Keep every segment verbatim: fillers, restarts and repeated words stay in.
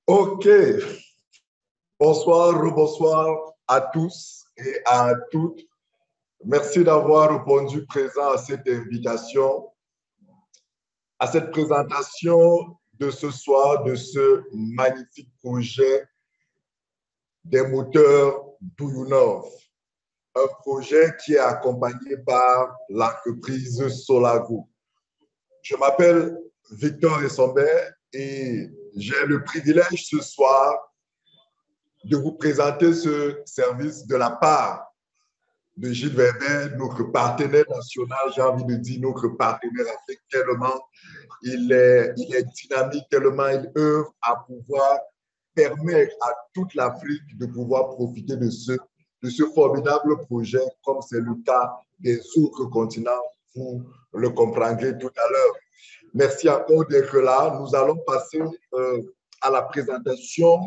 Ok, bonsoir, bonsoir à tous et à toutes. Merci d'avoir répondu présent à cette invitation, à cette présentation de ce soir, de ce magnifique projet des moteurs DoYouKnow. Un projet qui est accompagné par l'entreprise Solago. Je m'appelle Victor Essambert et j'ai le privilège ce soir de vous présenter ce service de la part de Gilles Weber, notre partenaire national, j'ai envie de dire notre partenaire africain, tellement il est, il est dynamique, tellement il œuvre à pouvoir permettre à toute l'Afrique de pouvoir profiter de ce, de ce formidable projet, comme c'est le cas des autres continents, vous le comprendrez tout à l'heure. Merci encore d'être là. Nous allons passer euh, à la présentation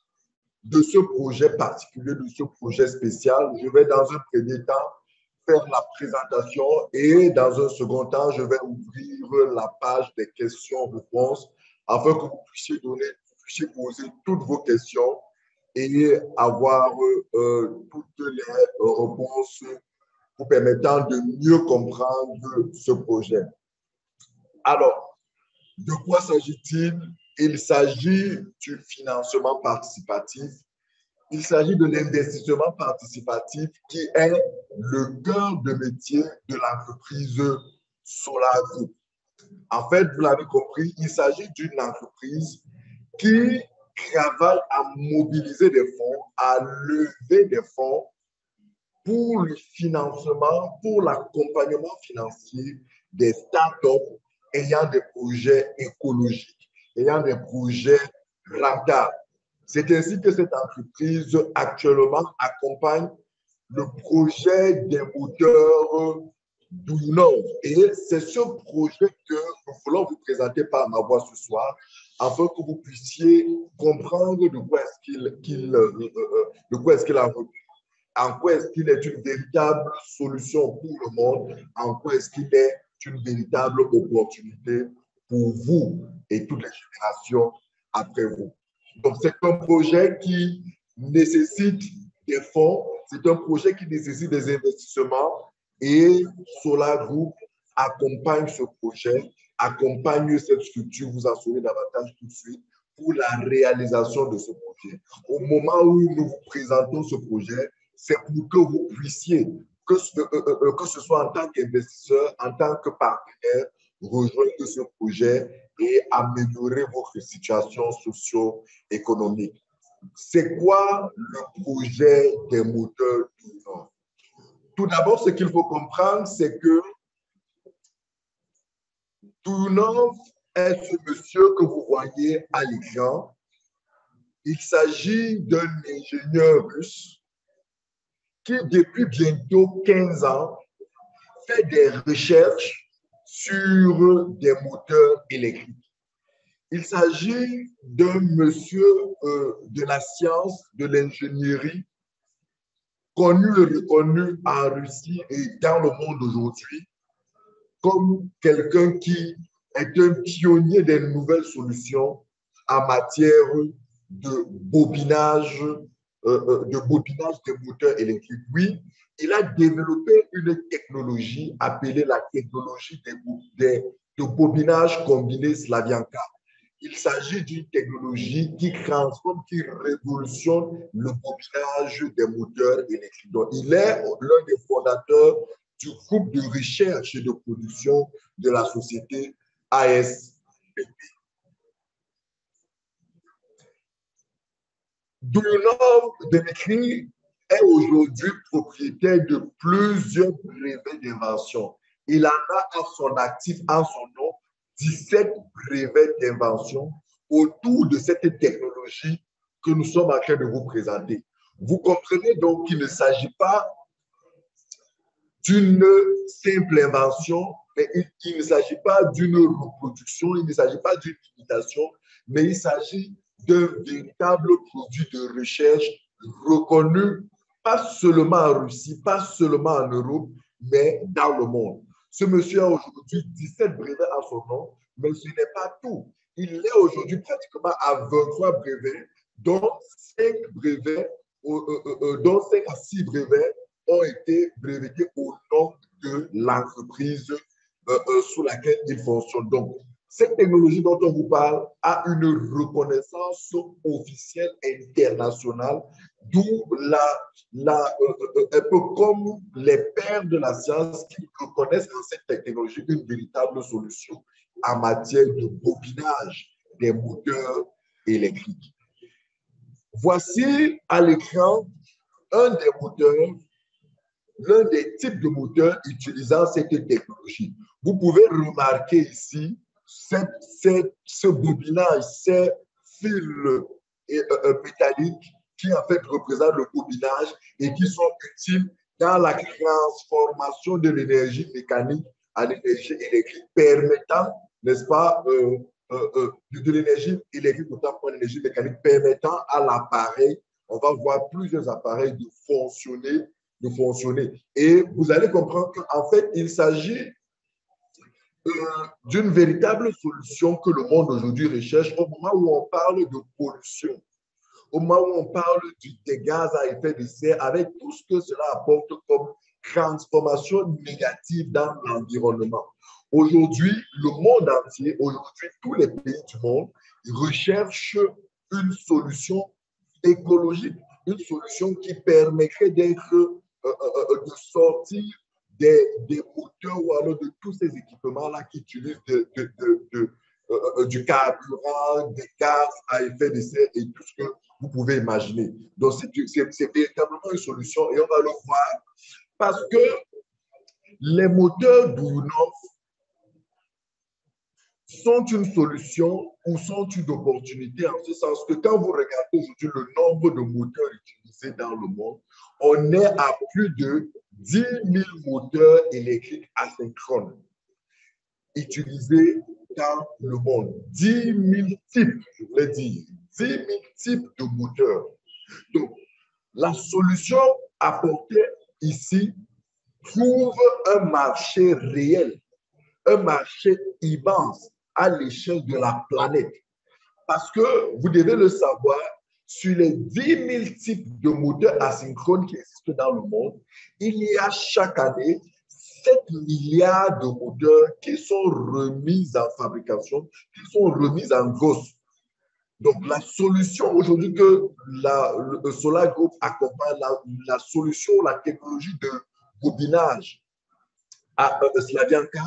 de ce projet particulier, de ce projet spécial. Je vais dans un premier temps faire la présentation et dans un second temps, je vais ouvrir la page des questions-réponses afin que vous puissiez donner, vous puissiez poser toutes vos questions et avoir euh, toutes les réponses vous permettant de mieux comprendre ce projet. Alors, de quoi s'agit-il? Il s'agit du financement participatif. Il s'agit de l'investissement participatif qui est le cœur de métier de l'entreprise Solar Group. En fait, vous l'avez compris, il s'agit d'une entreprise qui travaille à mobiliser des fonds, à lever des fonds pour le financement, pour l'accompagnement financier des startups ayant des projets écologiques, ayant des projets rentables. C'est ainsi que cette entreprise actuellement accompagne le projet des moteurs DoYouKnow. Et c'est ce projet que nous voulons vous présenter par ma voix ce soir, afin que vous puissiez comprendre de quoi est-ce qu'il qu'il, euh, de quoi est-ce qu'il a retenu, en quoi est-ce qu'il est une véritable solution pour le monde, en quoi est-ce qu'il est une véritable opportunité pour vous et toutes les générations après vous. Donc, c'est un projet qui nécessite des fonds, c'est un projet qui nécessite des investissements et Solar Group accompagne ce projet, accompagne cette structure, vous en saurez davantage tout de suite, pour la réalisation de ce projet. Au moment où nous vous présentons ce projet, c'est pour que vous puissiez, que, euh, euh, que ce soit en tant qu'investisseur, en tant que partenaire, rejoindre ce projet et améliorer votre situation socio-économique. C'est quoi le projet des moteurs DoYouKnow? Tout d'abord, ce qu'il faut comprendre, c'est que DoYouKnow est ce monsieur que vous voyez à l'écran. Il s'agit d'un ingénieur russe qui, depuis bientôt quinze ans, fait des recherches sur des moteurs électriques. Il s'agit d'un monsieur euh, de la science, de l'ingénierie, connu et reconnu en Russie et dans le monde aujourd'hui, comme quelqu'un qui est un pionnier des nouvelles solutions en matière de bobinage, euh, de bobinage des moteurs électriques. Oui, il a développé une technologie appelée la technologie des, des, de bobinage combiné Slavianka. Il s'agit d'une technologie qui transforme, qui révolutionne le bobinage des moteurs électriques. Donc, il est l'un des fondateurs du groupe de recherche et de production de la société A S P P. DoYouKnow, Dimitri, est aujourd'hui propriétaire de plusieurs brevets d'invention. Il en a à son actif, en son nom, dix-sept brevets d'invention autour de cette technologie que nous sommes en train de vous présenter. Vous comprenez donc qu'il ne s'agit pas d'une simple invention, mais il ne s'agit pas d'une reproduction, il ne s'agit pas d'une imitation, mais il s'agit d'un véritable produit de recherche reconnu, pas seulement en Russie, pas seulement en Europe, mais dans le monde. Ce monsieur a aujourd'hui dix-sept brevets à son nom, mais ce n'est pas tout. Il est aujourd'hui pratiquement à vingt-trois brevets, dont cinq brevets, euh, euh, euh, dont cinq à six brevets ont été brevetés au nom de l'entreprise euh, euh, sous laquelle il fonctionne. Donc, cette technologie dont on vous parle a une reconnaissance officielle internationale, d'où la, la, euh, un peu comme les pères de la science qui reconnaissent dans cette technologie une véritable solution en matière de bobinage des moteurs électriques. Voici à l'écran un des moteurs, l'un des types de moteurs utilisant cette technologie. Vous pouvez remarquer ici cette, cette, ce bobinage, ces fils euh, euh, métalliques qui en fait représentent le bobinage et qui sont utiles dans la transformation de l'énergie mécanique en énergie électrique, permettant, n'est-ce pas, euh, euh, euh, de, de l'énergie électrique autant pour l'énergie mécanique, permettant à l'appareil, on va voir plusieurs appareils de fonctionner, de fonctionner. Et vous allez comprendre qu'en fait, il s'agit euh, d'une véritable solution que le monde aujourd'hui recherche au moment où on parle de pollution, au moment où on parle du, des gaz à effet de serre, avec tout ce que cela apporte comme transformation négative dans l'environnement. Aujourd'hui, le monde entier, aujourd'hui, tous les pays du monde recherchent une solution écologique, une solution qui permettrait d'être, euh, euh, de sortir des, des moteurs ou alors de tous ces équipements-là qui utilisent de, de, de, de, euh, du carburant, des gaz à effet de serre et tout ce que vous pouvez imaginer. Donc, c'est véritablement une solution et on va le voir parce que les moteurs d'Unoff sont une solution ou sont une opportunité en ce sens que quand vous regardez aujourd'hui le nombre de moteurs utilisés dans le monde, on est à plus de dix mille moteurs électriques asynchrones utilisés dans le monde. dix mille types, je voulais dire, dix mille types de moteurs. Donc, la solution apportée ici trouve un marché réel, un marché immense à l'échelle de la planète. Parce que, vous devez le savoir, sur les dix mille types de moteurs asynchrones qui existent dans le monde, il y a chaque année sept milliards de moteurs qui sont remis en fabrication, qui sont remis en gosse. Donc, la solution aujourd'hui que la, le Solar Group accompagne, la, la solution, la technologie de bobinage à euh, Slavyanka,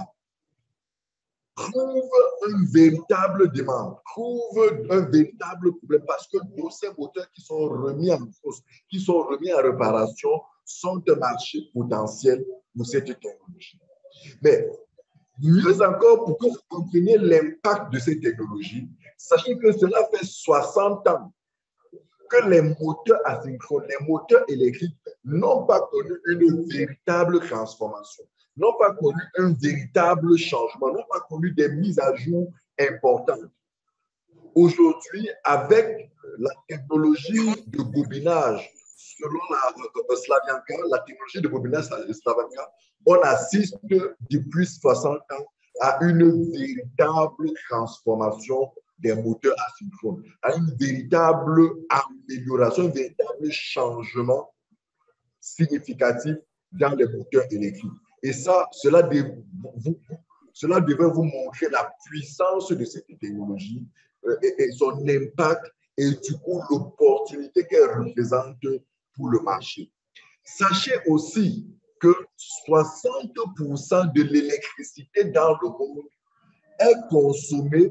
trouve une véritable demande, trouve un véritable problème parce que tous ces moteurs qui sont remis en cause, qui sont remis en réparation, sont un marché potentiel pour cette technologie. Mais mieux encore, pour que vous compreniez l'impact de cette technologie, sachez que cela fait soixante ans que les moteurs asynchrones, les moteurs électriques n'ont pas connu une véritable transformation, n'ont pas connu un véritable changement, n'ont pas connu des mises à jour importantes. Aujourd'hui, avec la technologie de bobinage, selon la euh, Slavyanka, la technologie de bobinage Slavyanka, on assiste depuis soixante ans à une véritable transformation des moteurs asynchrones, à une véritable amélioration, un véritable changement significatif dans les moteurs électriques. Et ça, cela, de, vous, cela devrait vous montrer la puissance de cette technologie euh, et, et son impact et du coup l'opportunité qu'elle représente pour le marché. Sachez aussi que soixante pour cent de l'électricité dans le monde est consommée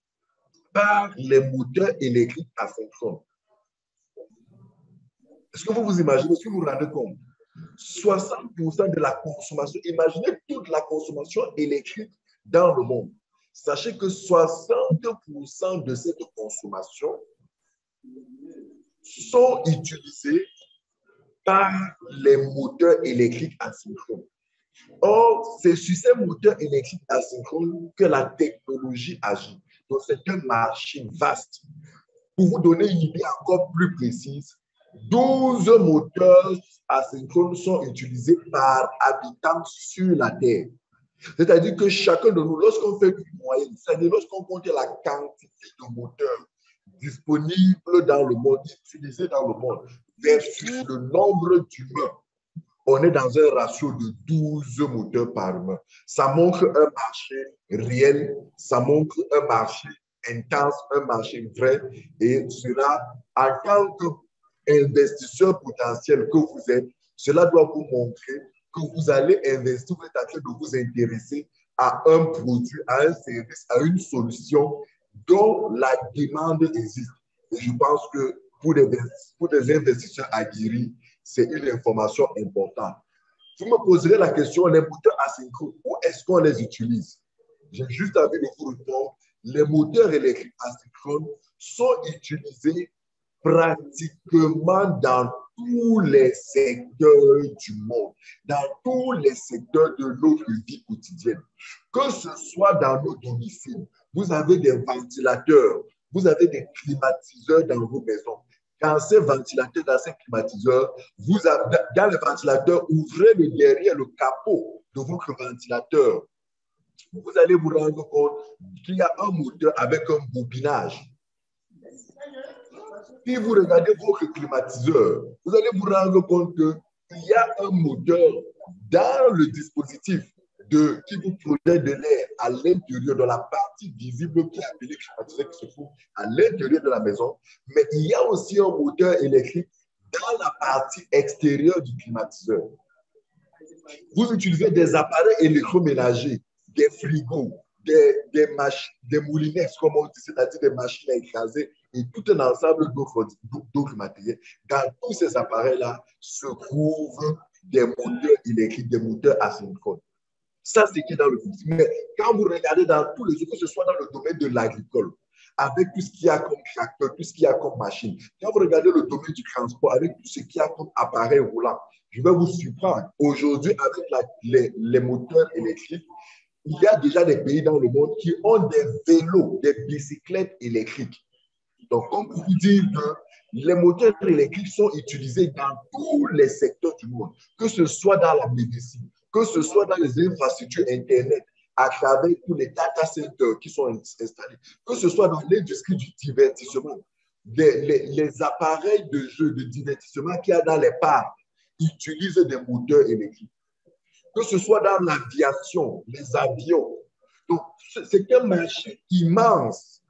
par les moteurs électriques asynchrones. Est-ce que vous vous imaginez, est-ce que vous vous rendez compte? soixante pour cent de la consommation, imaginez toute la consommation électrique dans le monde. Sachez que soixante pour cent de cette consommation sont utilisés par les moteurs électriques asynchrones. Or, c'est sur ces moteurs électriques asynchrones que la technologie agit. Donc, c'est un marché vaste. Pour vous donner une idée encore plus précise, douze moteurs asynchrones sont utilisés par habitant sur la Terre. C'est-à-dire que chacun de nous, lorsqu'on fait une moyenne, c'est-à-dire lorsqu'on compte la quantité de moteurs disponibles dans le monde, utilisés dans le monde, versus le nombre d'humains, on est dans un ratio de douze moteurs par humain. Ça montre un marché réel, ça montre un marché intense, un marché vrai. Et cela, en tant qu'investisseur potentiel que vous êtes, cela doit vous montrer que vous allez investir, vous êtes en train de vous intéresser à un produit, à un service, à une solution dont la demande existe. Et je pense que pour des, pour des investisseurs aguerris, c'est une information importante. Vous me poserez la question, les moteurs asynchrones, où est-ce qu'on les utilise? J'ai juste envie de vous répondre, les moteurs électriques asynchrones sont utilisés pratiquement dans tous les secteurs du monde, dans tous les secteurs de notre vie quotidienne. Que ce soit dans nos domiciles, vous avez des ventilateurs, vous avez des climatiseurs dans vos maisons. Dans ces ventilateurs, dans ces climatiseurs, vous avez, dans le ventilateur, ouvrez le derrière, le capot de votre ventilateur. Vous allez vous rendre compte qu'il y a un moteur avec un bobinage. Si vous regardez votre climatiseur, vous allez vous rendre compte qu'il y a un moteur dans le dispositif de, qui vous protège de l'air à l'intérieur de la partie visible qui est appelée climatiseur qui se trouve à l'intérieur de la maison. Mais il y a aussi un moteur électrique dans la partie extérieure du climatiseur. Vous utilisez des appareils électroménagers, des frigos, des, des, des moulinettes, comme on dit, c'est-à-dire des machines à écraser et tout un ensemble d'autres matériels. Dans tous ces appareils-là se trouvent des moteurs électriques, des moteurs asynchrones. Ça, c'est qui est dans le public. Mais quand vous regardez dans tous les autres, que ce soit dans le domaine de l'agricole, avec tout ce qu'il y a comme tracteur, tout ce qu'il y a comme machine, quand vous regardez le domaine du transport, avec tout ce qu'il y a comme appareil roulant, je vais vous surprendre. Aujourd'hui, avec la, les, les moteurs électriques, il y a déjà des pays dans le monde qui ont des vélos, des bicyclettes électriques. Donc, on peut vous dire que les moteurs électriques sont utilisés dans tous les secteurs du monde, que ce soit dans la médecine, que ce soit dans les infrastructures Internet, à travers tous les data centers qui sont installés, que ce soit dans l'industrie du divertissement, des, les, les appareils de jeu, de divertissement qu'il y a dans les parcs utilisent des moteurs électriques. Que ce soit dans l'aviation, les avions. Donc, c'est un marché immense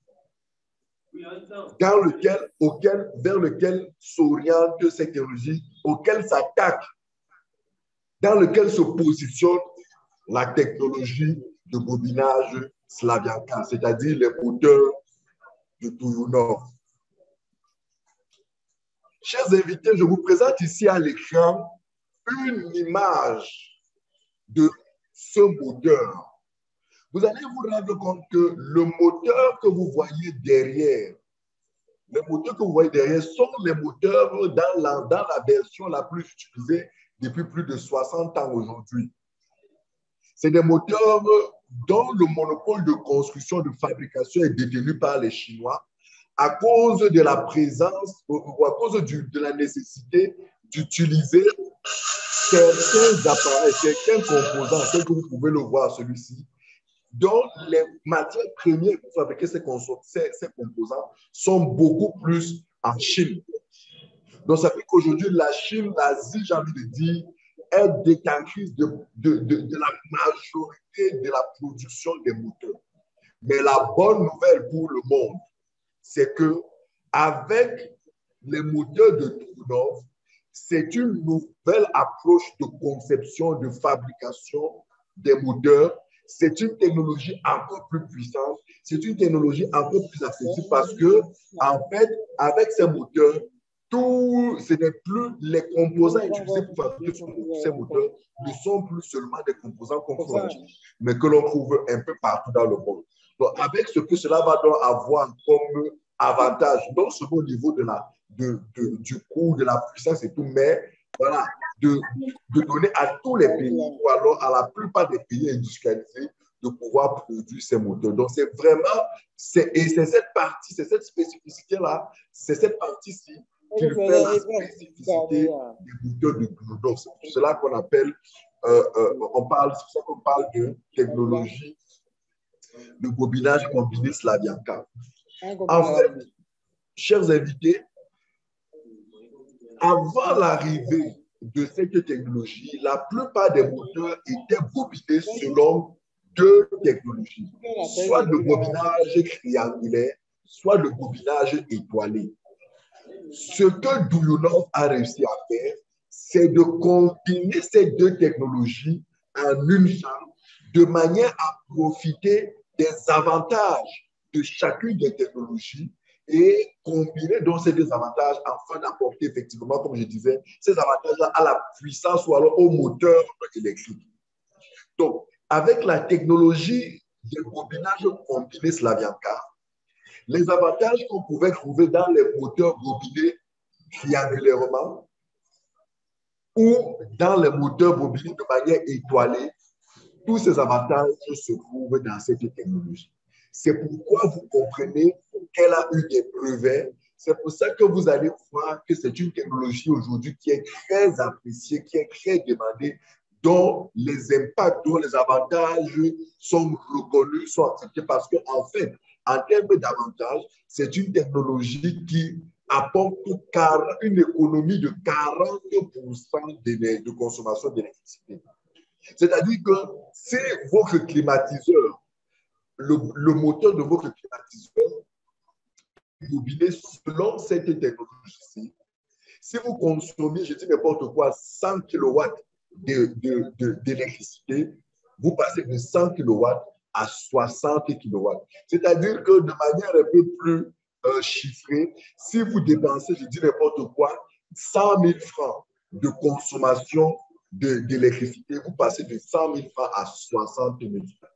dans lequel, auquel, vers lequel s'oriente cette technologie, auquel s'attaque, dans lequel se positionne la technologie de bobinage Slavyanka, c'est-à-dire les moteurs de Tuyunov. Chers invités, je vous présente ici à l'écran une image de ce moteur. Vous allez vous rendre compte que le moteur que vous voyez derrière, les moteurs que vous voyez derrière sont les moteurs dans la, dans la version la plus utilisée depuis plus de soixante ans aujourd'hui. C'est des moteurs dont le monopole de construction, de fabrication est détenu par les Chinois à cause de la présence ou à cause du, de la nécessité d'utiliser certains appareils, certains composants, tel que vous pouvez le voir celui-ci, dont les matières premières pour fabriquer ces, ces, ces composants sont beaucoup plus en Chine. Donc, ça fait qu'aujourd'hui, la Chine, l'Asie, j'ai envie de dire, est détentrice de, de, de, de la majorité de la production des moteurs. Mais la bonne nouvelle pour le monde, c'est que avec les moteurs de Tuyunov, c'est une nouvelle approche de conception, de fabrication des moteurs. C'est une technologie encore plus puissante, c'est une technologie encore plus accessible parce que, en fait, avec ces moteurs, tout, ce n'est plus les composants utilisés pour fabriquer ces moteurs ne sont plus seulement des composants qu'on trouve en Chine, mais que l'on trouve un peu partout dans le monde. Donc, avec ce que cela va donc avoir comme avantage, non seulement au niveau de la, de, de, du coût, de la puissance et tout, mais voilà, de, de donner à tous les pays, ou alors à la plupart des pays industrialisés, de pouvoir produire ces moteurs. Donc, c'est vraiment, et c'est cette partie, c'est cette spécificité-là, c'est cette partie-ci qui fait la spécificité des moteurs de Tuyunov. C'est pour cela qu'on appelle euh, euh, on parle, c'est pour ça qu'on parle de technologie de bobinage combiné Slavianka. En fait, chers invités, avant l'arrivée de cette technologie, la plupart des moteurs étaient bobinés selon deux technologies, soit le bobinage triangulaire, soit le bobinage étoilé. Ce que Doulounov a réussi à faire, c'est de combiner ces deux technologies en une seule, de manière à profiter des avantages de chacune des technologies et combiner donc ces deux avantages afin d'apporter effectivement, comme je disais, ces avantages à la puissance ou alors au moteur électrique. Donc, avec la technologie de bobinage combiné Slavianka, les avantages qu'on pouvait trouver dans les moteurs bobinés triangulairement ou dans les moteurs bobinés de manière étoilée, tous ces avantages se trouvent dans cette technologie. C'est pourquoi vous comprenez qu'elle a eu des brevets. C'est pour ça que vous allez voir que c'est une technologie aujourd'hui qui est très appréciée, qui est très demandée, dont les impacts, dont les avantages sont reconnus, sont acceptés parce qu'en fait, en termes d'avantages, c'est une technologie qui apporte une économie de quarante pour cent de consommation d'électricité. C'est-à-dire que si votre climatiseur, le, le moteur de votre climatiseur, bobiné selon cette technologie-ci, si vous consommez, je dis n'importe quoi, cent kilowatts d'électricité, vous passez de cent kilowatts à soixante kilowatts. C'est-à-dire que de manière un peu plus euh, chiffrée, si vous dépensez, je dis n'importe quoi, cent mille francs de consommation d'électricité, vous passez de cent mille francs à soixante mille francs.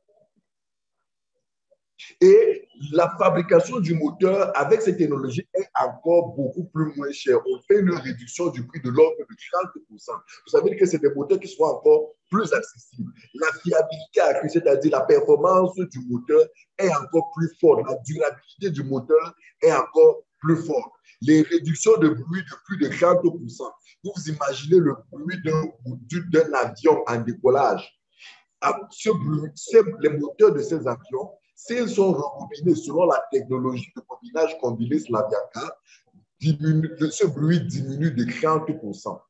Et la fabrication du moteur avec cette technologie est encore beaucoup plus moins chère. On fait une réduction du prix de l'ordre de trente pour cent. Vous savez que c'est des moteurs qui sont encore plus accessibles. La fiabilité accrue, c'est-à-dire la performance du moteur, est encore plus forte. La durabilité du moteur est encore plus forte. Les réductions de bruit de plus de trente pour cent. Vous vous imaginez le bruit d'un avion en décollage. Ce bruit, les moteurs de ces avions, s'ils sont rebobinés selon la technologie de bobinage combiné Slavianka, ce bruit diminue de trente pour cent.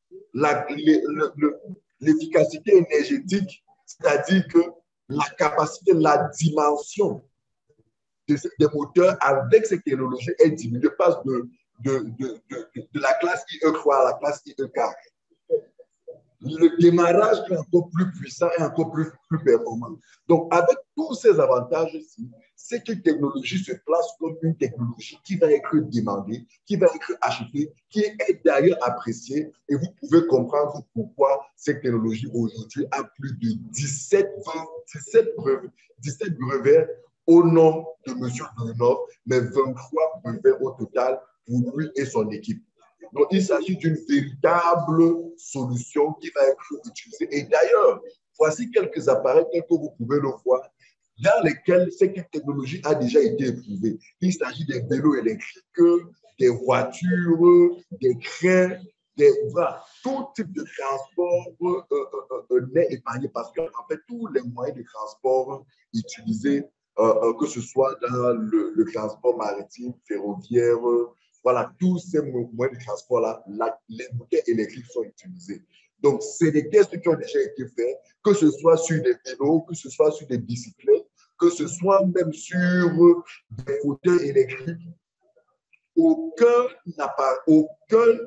L'efficacité énergétique, c'est-à-dire que la capacité, la dimension de, des moteurs avec cette technologie est diminuée, passe de, de, de, de, de la classe I E trois à la classe I E quatre. Le démarrage est encore plus puissant et encore plus, plus performant. Donc, avec tous ces avantages-ci, cette technologie se place comme une technologie qui va être demandée, qui va être achetée, qui est d'ailleurs appréciée. Et vous pouvez comprendre pourquoi cette technologie aujourd'hui a plus de dix-sept, dix-sept brevets au nom de M. Doulounov, mais vingt-trois brevets au total pour lui et son équipe. Donc, il s'agit d'une véritable solution qui va être utilisée. Et d'ailleurs, voici quelques appareils tels que vous pouvez le voir, dans lesquels cette technologie a déjà été éprouvée. Il s'agit des vélos électriques, des voitures, des trains, des, voilà, tout type de transport euh, euh, euh, n'est épargné parce qu'en fait, tous les moyens de transport utilisés, euh, euh, que ce soit dans le, le transport maritime, ferroviaire, voilà, tous ces moyens de transport-là, les moteurs électriques sont utilisés. Donc, c'est des tests qui ont déjà été faits, que ce soit sur des vélos, que ce soit sur des bicyclettes, que ce soit même sur des fauteuils électriques. Aucun appareil, aucun,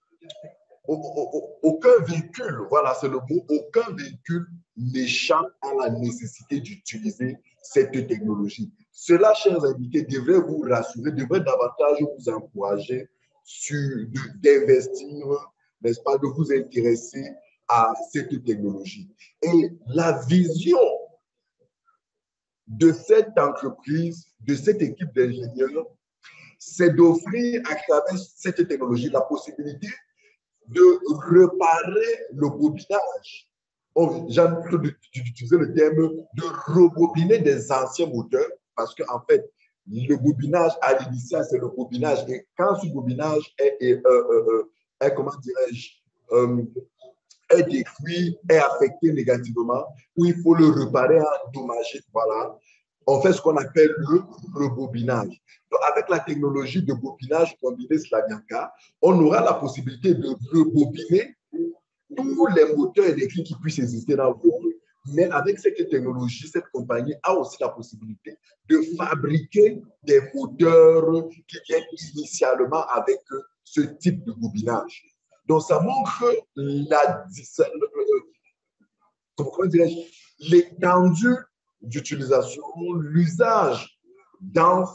aucun véhicule, voilà, c'est le mot, aucun véhicule n'échappe à la nécessité d'utiliser cette technologie. Cela, chers invités, devrait vous rassurer, devrait davantage vous encourager d'investir, n'est-ce pas, de vous intéresser à cette technologie. Et la vision de cette entreprise, de cette équipe d'ingénieurs, c'est d'offrir à travers cette technologie la possibilité de réparer le bobinage. Oh, j'ai utilisé le terme de rebobiner des anciens moteurs parce qu'en fait, le bobinage à l'initial, c'est le bobinage. Et quand ce bobinage est, est, euh, euh, est comment dirais-je, euh, est détruit, est affecté négativement, où il faut le réparer, endommager, voilà. On fait ce qu'on appelle le rebobinage. Donc, avec la technologie de bobinage combiné Slavyanka, on aura la possibilité de rebobiner tous les moteurs électriques qui puissent exister dans le monde. Mais avec cette technologie, cette compagnie a aussi la possibilité de fabriquer des moteurs qui viennent initialement avec ce type de bobinage. Donc, ça montre la, comment dirais-je, l'étendue d'utilisation, l'usage dans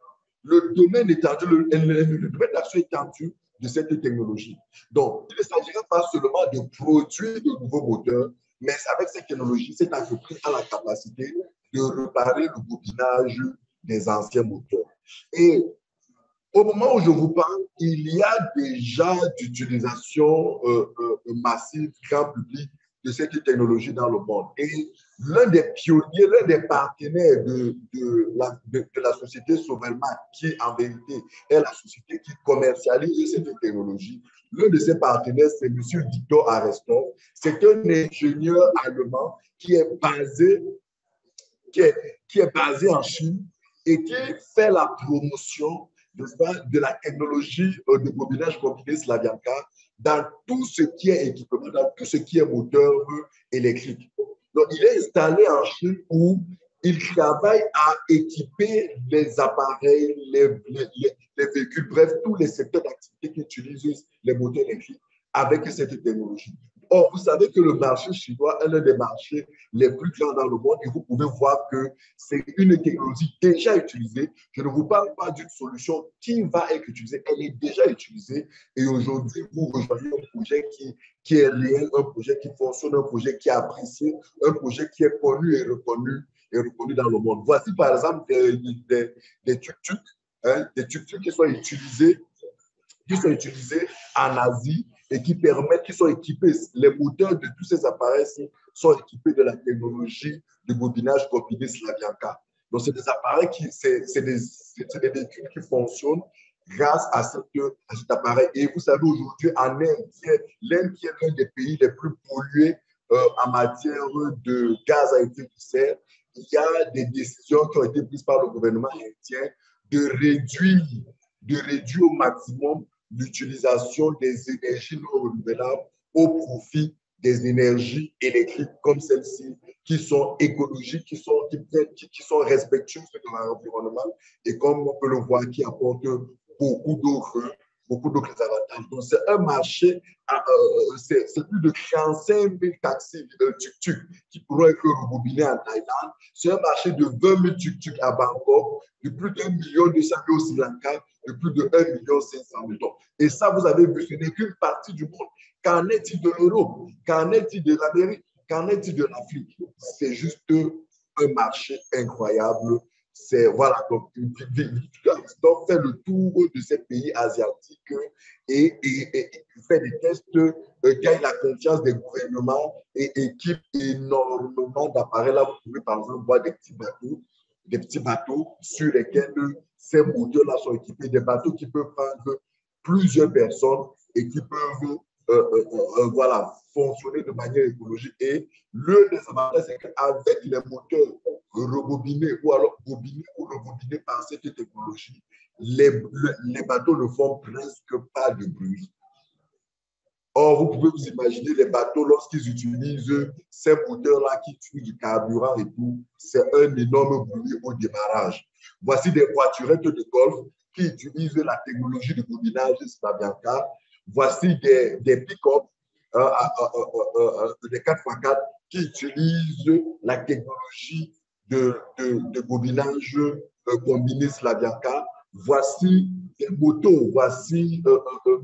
le domaine étendu, le, le, le domaine d'action étendu de cette technologie. Donc, il ne s'agirait pas seulement de produire de nouveaux moteurs, mais avec cette technologie, cette entreprise a la capacité de réparer le bobinage des anciens moteurs. Et au moment où je vous parle, il y a déjà d'utilisation euh, euh, massive, grand public, de cette technologie dans le monde. Et l'un des pionniers, l'un des partenaires de, de, la, de, de la société Sovelmac, qui en vérité est la société qui commercialise cette technologie, l'un de ses partenaires, c'est M. Dieter Arestov. C'est un ingénieur allemand qui est basé, qui est, qui est basé en Chine et qui fait la promotion de la technologie de bobinage combiné Slavyanka dans tout ce qui est équipement, dans tout ce qui est moteur électrique. Donc, il est installé en Chine où il travaille à équiper les appareils, les, les, les véhicules, bref, tous les secteurs d'activité qui utilisent les moteurs électriques avec cette technologie. Or, vous savez que le marché chinois est l'un des marchés les plus grands dans le monde et vous pouvez voir que c'est une technologie déjà utilisée. Je ne vous parle pas d'une solution qui va être utilisée, elle est déjà utilisée et aujourd'hui, vous rejoignez un projet qui, qui est réel, un projet qui fonctionne, un projet qui est apprécié, un projet qui est connu et reconnu, et reconnu dans le monde. Voici par exemple des, des, des tuk-tuk, hein, des tuk-tuk qui sont utilisés qui sont utilisés en Asie et qui permettent, qui sont équipés, les moteurs de tous ces appareils-ci sont équipés de la technologie de bobinage combiné Slavyanka. Donc, c'est des appareils qui, c'est des, des véhicules qui fonctionnent grâce à, cette, à cet appareil. Et vous savez, aujourd'hui, en Inde, l'Inde qui est l'un des pays les plus pollués euh, en matière de gaz à effet de serre, il y a des décisions qui ont été prises par le gouvernement indien de réduire, de réduire au maximum l'utilisation des énergies non renouvelables au profit des énergies électriques comme celles-ci, qui sont écologiques, qui sont, qui, qui sont respectueuses de l'environnement et comme on peut le voir, qui apportent beaucoup d'autres beaucoup d'autres avantages. Donc, c'est un marché, euh, c'est plus de trente-cinq mille taxis euh, tuk-tuk qui pourront être rebobinés en Thaïlande. C'est un marché de vingt mille tuk-tuk à Bangkok, de plus d'un million deux cent mille au Sri Lanka, de plus de un million cinq cent mille. Et ça, vous avez vu, ce n'est qu'une partie du monde. Qu'en est-il de l'Europe? Qu'en est-il de l'Amérique? Qu'en est-il de l'Afrique? C'est juste un marché incroyable. C'est, voilà, donc, donc fait le tour de ces pays asiatiques et, et, et fait des tests, euh, gagne la confiance des gouvernements et équipe énormément d'appareils. Là, vous pouvez par exemple voir des petits bateaux, des petits bateaux sur lesquels ces moteurs-là sont équipés, des bateaux qui peuvent prendre plusieurs personnes et qui peuvent euh, euh, euh, voilà, fonctionner de manière écologique. Et le désavantage, c'est qu'avec les moteurs rebobinés ou alors bobinés ou rebobinés par cette technologie, les, les bateaux ne font presque pas de bruit. Or, vous pouvez vous imaginer les bateaux lorsqu'ils utilisent ces moteurs-là qui tuent du carburant et tout, c'est un énorme bruit au démarrage. Voici des voiturettes de golf qui utilisent la technologie de bobinage Slavyanka. Voici des, des pick-up, euh, euh, euh, euh, des quatre par quatre qui utilisent la technologie de, de, de bobinage euh, combiné Slavyanka. Voici des motos, voici euh, euh,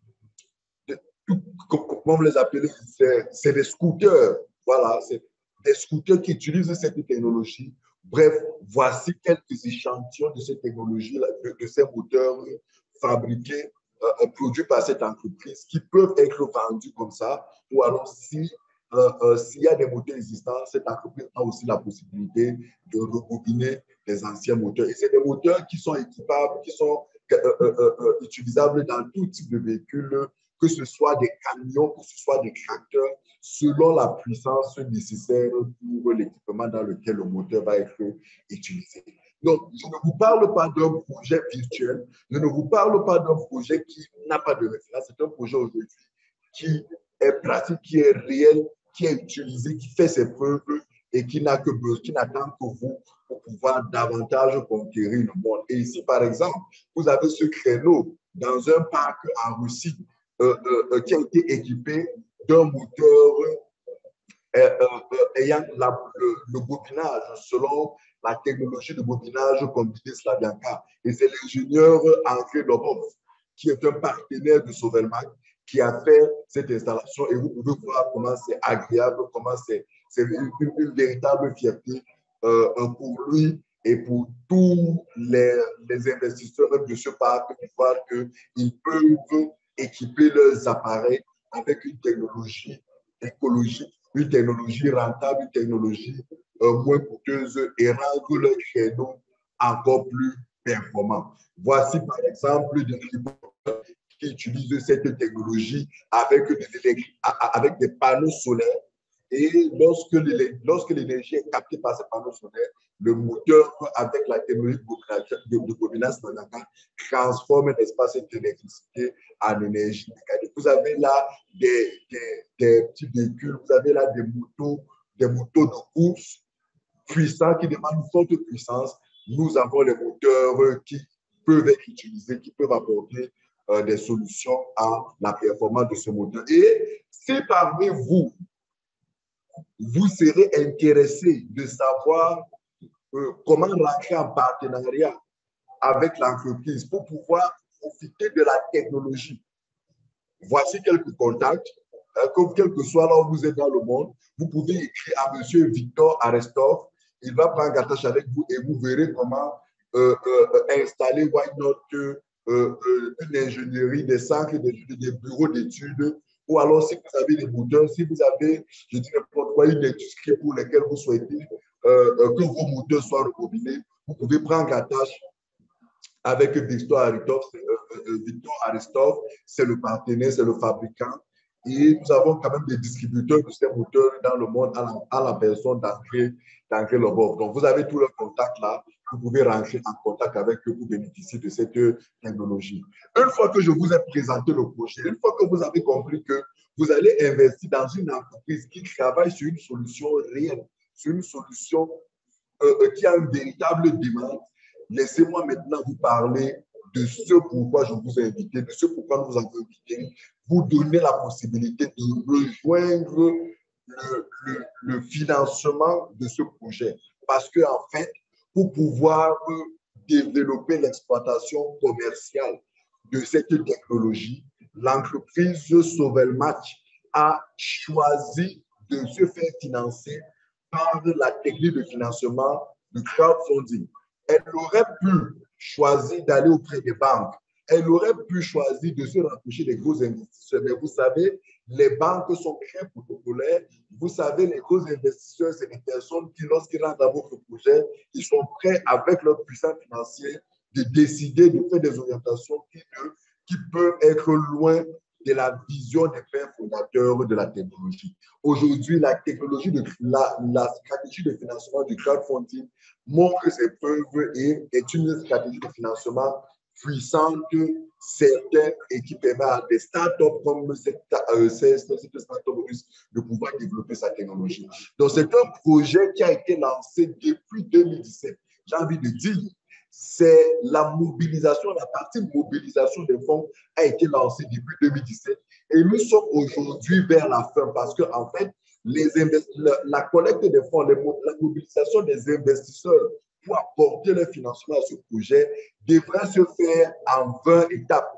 comment vous les appelez, c'est des scooters. Voilà, c'est des scooters qui utilisent cette technologie. Bref, voici quelques échantillons de cette technologie, de, de ces moteurs fabriqués, euh, produits par cette entreprise qui peuvent être vendus comme ça. Ou alors, si, euh, euh, s'il y a des moteurs existants, cette entreprise a aussi la possibilité de rebobiner les anciens moteurs. Et c'est des moteurs qui sont équipables, qui sont euh, euh, euh, utilisables dans tout type de véhicule que ce soit des camions, que ce soit des tracteurs, selon la puissance nécessaire pour l'équipement dans lequel le moteur va être utilisé. Donc, je ne vous parle pas d'un projet virtuel, je ne vous parle pas d'un projet qui n'a pas de référence, c'est un projet aujourd'hui qui est pratique, qui est réel, qui est utilisé, qui fait ses preuves et qui n'a que besoin, qui n'attend que vous pour pouvoir davantage conquérir le monde. Et ici, par exemple, vous avez ce créneau dans un parc en Russie euh, euh, qui a été équipé d'un moteur euh, euh, ayant la, le, le bobinage selon la technologie de bobinage combiné Slavyanka. Et c'est l'ingénieur André Lobov, qui est un partenaire de Sovelmac, qui a fait cette installation. Et vous pouvez voir comment c'est agréable, comment c'est une, une, une véritable fierté euh, pour lui et pour tous les, les investisseurs de ce parc de voir qu'ils peuvent équiper leurs appareils avec une technologie écologique, une technologie rentable, une technologie euh, moins coûteuse et rendre le créneau encore plus performant. Voici par exemple des hélicoptères qui utilisent cette technologie avec des, avec des panneaux solaires. Et lorsque l'énergie est captée par ces panneaux solaires, le moteur, avec la technologie de bobinage transforme l'espace d'électricité en énergie mécanique. Vous avez là des, des, des petits véhicules, vous avez là des motos, des motos de course puissants qui demandent une forte puissance. Nous avons les moteurs qui peuvent être utilisés, qui peuvent apporter euh, des solutions à la performance de ce moteur. Et si parmi vous, vous serez intéressé de savoir euh, comment rentrer en partenariat avec l'entreprise pour pouvoir profiter de la technologie. Voici quelques contacts. Euh, que, quel que soit là où vous êtes dans le monde, vous pouvez écrire à M. Victor Arestov. Il va prendre attache avec vous et vous verrez comment euh, euh, installer Why Not euh, euh, une ingénierie, des centres, des, des bureaux d'études. Ou alors, si vous avez des moteurs, si vous avez, je dis n'importe quoi, une industrie pour laquelle vous souhaitez euh, euh, que vos moteurs soient recombinés, vous pouvez prendre attache avec Victor Aristov. Euh, Victor Aristov, c'est le partenaire, c'est le fabricant. Et nous avons quand même des distributeurs de ces moteurs dans le monde à la, à la personne d'André Lobov. Donc, vous avez tous les contacts là. Vous pouvez rentrer en contact avec eux pour bénéficier de cette technologie. Une fois que je vous ai présenté le projet, une fois que vous avez compris que vous allez investir dans une entreprise qui travaille sur une solution réelle, sur une solution euh, qui a une véritable demande, laissez-moi maintenant vous parler de ce pourquoi je vous ai invité, de ce pourquoi nous vous avons invité, vous donner la possibilité de rejoindre le, le, le financement de ce projet. Parce qu'en en fait, pour pouvoir développer l'exploitation commerciale de cette technologie, l'entreprise Sovelmac a choisi de se faire financer par la technique de financement du crowdfunding. Elle aurait pu choisir d'aller auprès des banques. Elle aurait pu choisir de se rapprocher des gros investisseurs. Mais vous savez, les banques sont très protocolaires. Vous savez, les gros investisseurs, c'est des personnes qui, lorsqu'ils rentrent dans votre projet, ils sont prêts, avec leur puissance financière, de décider de faire des orientations qui, qui peuvent être loin de la vision des pères fondateurs de la technologie. Aujourd'hui, la technologie de la, la stratégie de financement du crowdfunding montre ses preuves et est une stratégie de financement puissante, certaine et qui permet à des startups comme cette, euh, cette, cette startup russe de pouvoir développer sa technologie. Donc, c'est un projet qui a été lancé depuis deux mille dix-sept. J'ai envie de dire, c'est la mobilisation, la partie mobilisation des fonds a été lancée depuis deux mille dix-sept et nous sommes aujourd'hui vers la fin parce que en fait, les la, la collecte des fonds, les, la mobilisation des investisseurs pour apporter le financement à ce projet devrait se faire en vingt étapes.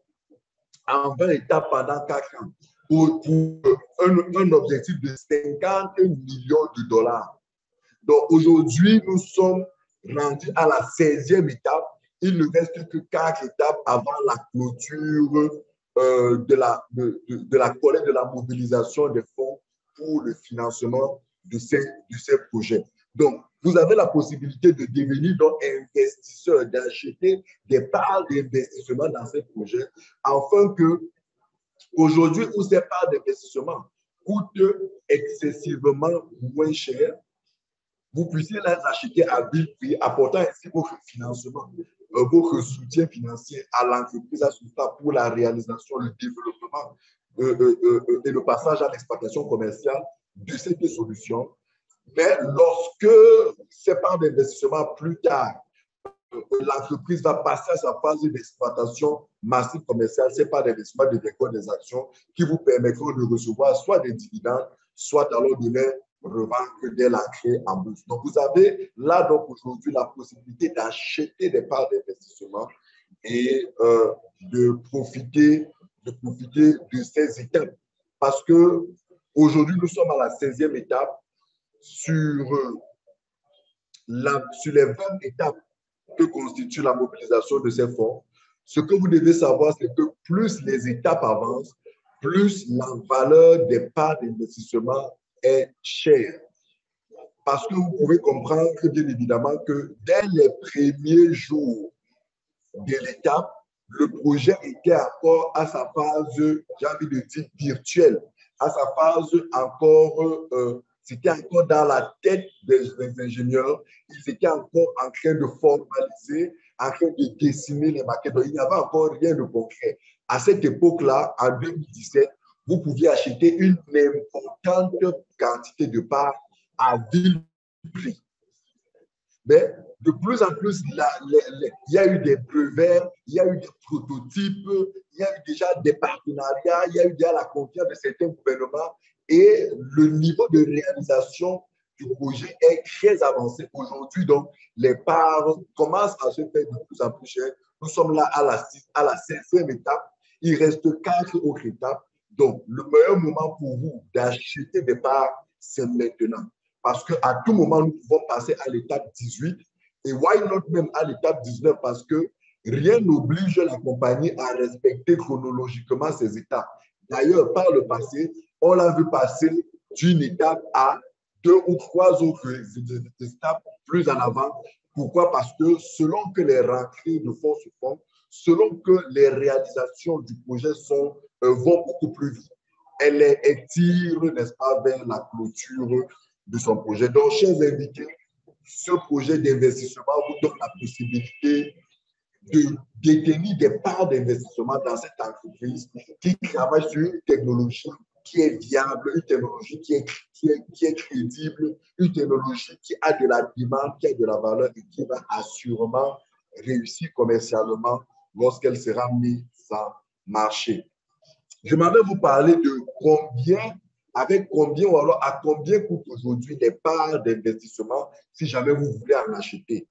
En vingt étapes pendant quatre ans pour, pour un, un objectif de cinquante millions de dollars. Donc aujourd'hui, nous sommes rendus à la seizième étape. Il ne reste que quatre étapes avant la clôture euh, de, la, de, de, de la collecte, de la mobilisation des fonds pour le financement de ces, de ces projets. Donc, vous avez la possibilité de devenir donc investisseur, d'acheter des parts d'investissement dans ces projets afin que Aujourd'hui, où ces parts d'investissement coûtent excessivement moins cher, vous puissiez les acheter à vil prix, apportant ainsi votre financement, euh, votre soutien financier à l'entreprise, à ce stade pour la réalisation, le développement euh, euh, euh, et le passage à l'exploitation commerciale de cette solution. Mais lorsque ces parts d'investissement plus tard, l'entreprise va passer à sa phase d'exploitation massive commerciale, ces parts d'investissement deviendront des actions qui vous permettront de recevoir soit des dividendes, soit alors de les revendre dès l'entrée en bourse. Donc, vous avez là, donc, aujourd'hui, la possibilité d'acheter des parts d'investissement et euh, de profiter, de profiter de ces étapes. Parce que aujourd'hui, nous sommes à la seizième étape sur, la, sur les vingt étapes que constitue la mobilisation de ces fonds. Ce que vous devez savoir, c'est que plus les étapes avancent, plus la valeur des parts d'investissement est chère. Parce que vous pouvez comprendre, bien évidemment, que dès les premiers jours de l'étape, le projet était encore à sa phase, j'ai envie de dire, virtuelle, à sa phase encore, euh, c'était encore dans la tête des, des ingénieurs, ils étaient encore en train de formaliser, en train de dessiner les maquettes. Donc, il n'y avait encore rien de concret. À cette époque-là, en deux mille dix-sept, vous pouviez acheter une importante quantité de parts à vil prix. Mais de plus en plus, la, les, les, il y a eu des brevets, il y a eu des prototypes, il y a eu déjà des partenariats, il y a eu déjà la confiance de certains gouvernements et le niveau de réalisation du projet est très avancé aujourd'hui. Donc, les parts commencent à se faire de plus en plus cher. Nous sommes là à la, à la seizième étape. Il reste quatre autres étapes. Donc, le meilleur moment pour vous d'acheter des parts, c'est maintenant. Parce qu'à tout moment, nous pouvons passer à l'étape dix-huit et why not même à l'étape dix-neuf parce que rien n'oblige la compagnie à respecter chronologiquement ces étapes. D'ailleurs, par le passé, on l'a vu passer d'une étape à deux ou trois autres étapes plus en avant. Pourquoi? Parce que selon que les rentrées de fonds se font, selon que les réalisations du projet sont, euh, vont beaucoup plus vite, elle, elle tire, n'est-ce pas, vers la clôture de son projet. Donc, chers invités, ce projet d'investissement vous donne la possibilité de détenir des parts d'investissement dans cette entreprise qui travaille sur une technologie qui est viable, une technologie qui est, qui est, qui est crédible, une technologie qui a de la demande, qui a de la valeur et qui va assurément réussir commercialement lorsqu'elle sera mise en marché. Je m'avais vous parler de combien, avec combien ou alors à combien coûtent aujourd'hui les parts d'investissement si jamais vous voulez en acheter.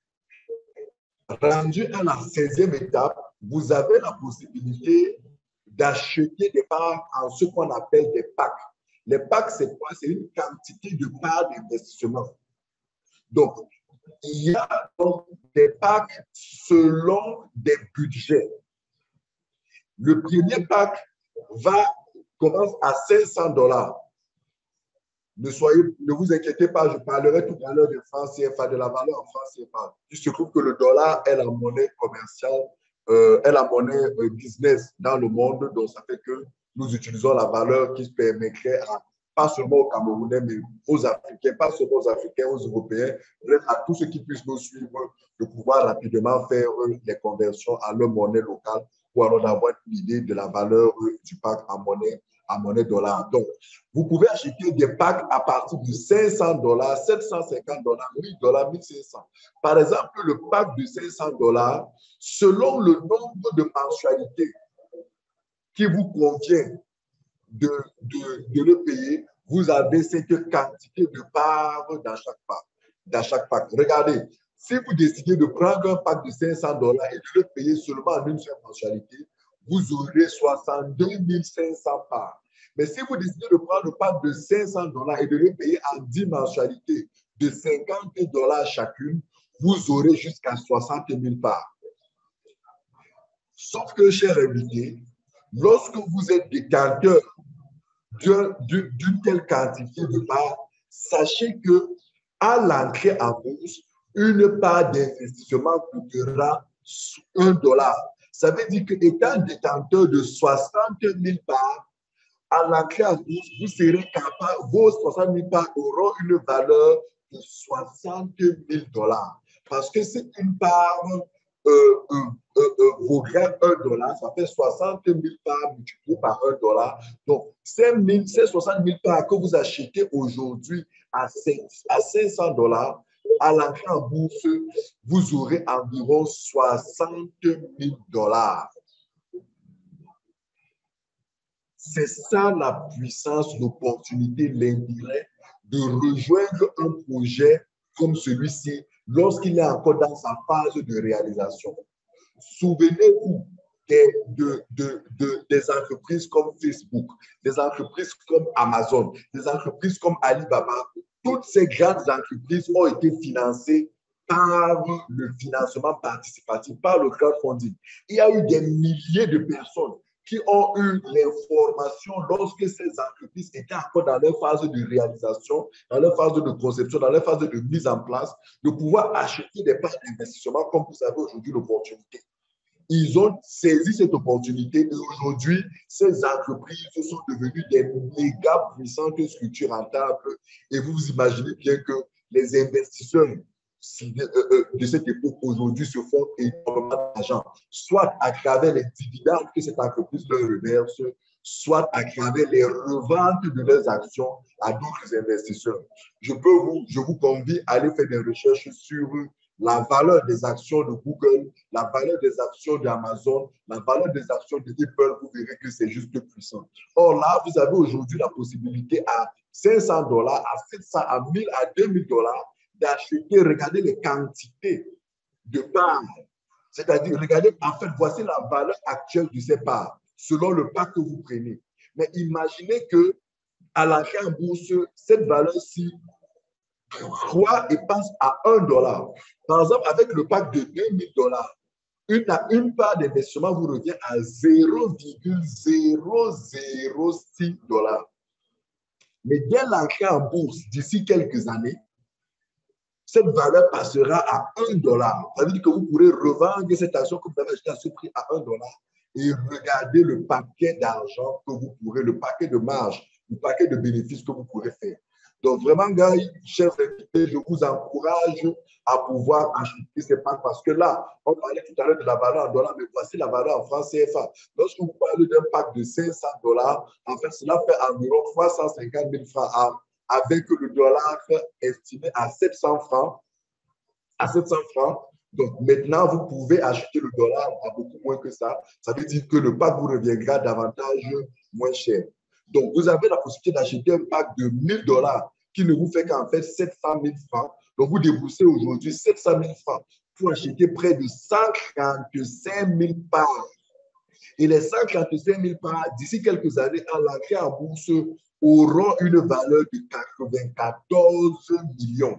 Rendu à la seizième étape, vous avez la possibilité d'acheter des parts en ce qu'on appelle des packs. Les packs, c'est quoi? C'est une quantité de parts d'investissement. Donc, il y a donc des packs selon des budgets. Le premier pack va, commence à cinq cents dollars. Ne, soyez, ne vous inquiétez pas, je parlerai tout à l'heure de francs C F A, de la valeur en francs C F A. Il se trouve que le dollar est la monnaie commerciale, euh, est la monnaie euh, business dans le monde, donc ça fait que nous utilisons la valeur qui permettrait à, pas seulement aux Camerounais, mais aux Africains, pas seulement aux Africains, aux Européens, bref, à tous ceux qui puissent nous suivre, de pouvoir rapidement faire euh, les conversions à leur monnaie locale ou alors d'avoir une idée de la valeur euh, du pack en monnaie en monnaie dollar. Donc, vous pouvez acheter des packs à partir de cinq cents dollars, sept cent cinquante dollars, mille dollars, mille cinq cents. Par exemple, le pack de cinq cents dollars, selon le nombre de mensualités qui vous convient de, de, de le payer, vous avez cette quantité de parts dans chaque pack. Dans chaque pack. Regardez, si vous décidez de prendre un pack de cinq cents dollars et de le payer seulement en une seule mensualité, vous aurez soixante-deux mille cinq cents parts. Mais si vous décidez de prendre le pack de cinq cents dollars et de le payer en dix mensualités de cinquante dollars chacune, vous aurez jusqu'à soixante mille parts. Sauf que, chers invités, lorsque vous êtes détenteur d'une telle quantité de parts, sachez que à l'entrée en bourse, une part d'investissement coûtera un dollar. Ça veut dire que étant détenteur de soixante mille parts, à l'entrée en bourse, vous serez capable, vos soixante mille parts auront une valeur de soixante mille dollars. Parce que c'est une part euh, euh, euh, euh, vaudrait un dollar, ça fait soixante mille parts multipliées par un dollar. Donc, ces, mille, ces soixante mille parts que vous achetez aujourd'hui à, à cinq cents dollars, à l'entrée en bourse, vous aurez environ soixante mille dollars. C'est ça la puissance, l'opportunité, l'intérêt de rejoindre un projet comme celui-ci lorsqu'il est encore dans sa phase de réalisation. Souvenez-vous des, de, de, de, des entreprises comme Facebook, des entreprises comme Amazon, des entreprises comme Alibaba. Toutes ces grandes entreprises ont été financées par le financement participatif, par le crowdfunding. Il y a eu des milliers de personnes qui ont eu l'information lorsque ces entreprises étaient encore dans leur phase de réalisation, dans leur phase de conception, dans leur phase de mise en place, de pouvoir acheter des parts d'investissement comme vous avez aujourd'hui l'opportunité. Ils ont saisi cette opportunité et aujourd'hui, ces entreprises sont devenues des méga puissantes structures rentables. Et vous vous imaginez bien que les investisseurs de cette époque aujourd'hui se font énormément d'argent, soit à travers les dividendes que cette entreprise leur reverse, soit à travers les reventes de leurs actions à d'autres investisseurs. Je peux vous, je vous convie à aller faire des recherches sur la valeur des actions de Google, la valeur des actions d'Amazon, la valeur des actions de Apple, vous verrez que c'est juste puissant. Or là, vous avez aujourd'hui la possibilité à cinq cents dollars, à sept cents, à mille, à deux mille dollars d'acheter, regardez les quantités de parts. C'est-à-dire, regardez, en fait, voici la valeur actuelle de ces parts, selon le pas que vous prenez. Mais imaginez que à l'entrée en bourse, cette valeur-ci croît et passe à un dollar. Par exemple, avec le pack de deux mille dollars, une, une part d'investissement vous revient à zéro virgule zéro zéro six dollars. Mais dès l'entrée en bourse, d'ici quelques années, cette valeur passera à un dollar. Ça veut dire que vous pourrez revendre cette action que vous avez achetée à ce prix à un dollar et regarder le paquet d'argent que vous pourrez, le paquet de marge, le paquet de bénéfices que vous pourrez faire. Donc, vraiment, gars, chers invités, je vous encourage à pouvoir acheter ces packs parce que là, on parlait tout à l'heure de la valeur en dollars, mais voici la valeur en francs C F A. Lorsque vous parlez d'un pack de cinq cents dollars, en fait, cela fait environ trois cent cinquante mille francs à avec le dollar estimé à sept cents francs, à sept cents francs. Donc maintenant, vous pouvez acheter le dollar à beaucoup moins que ça. Ça veut dire que le pack vous reviendra davantage moins cher. Donc, vous avez la possibilité d'acheter un pack de mille dollars qui ne vous fait qu'en fait sept cent mille francs. Donc, vous déboursez aujourd'hui sept cent mille francs pour acheter près de cent trente-cinq mille parts. Et les cent trente-cinq mille parts, d'ici quelques années, à l'entrée en bourse, auront une valeur de quatre-vingt-quatorze millions.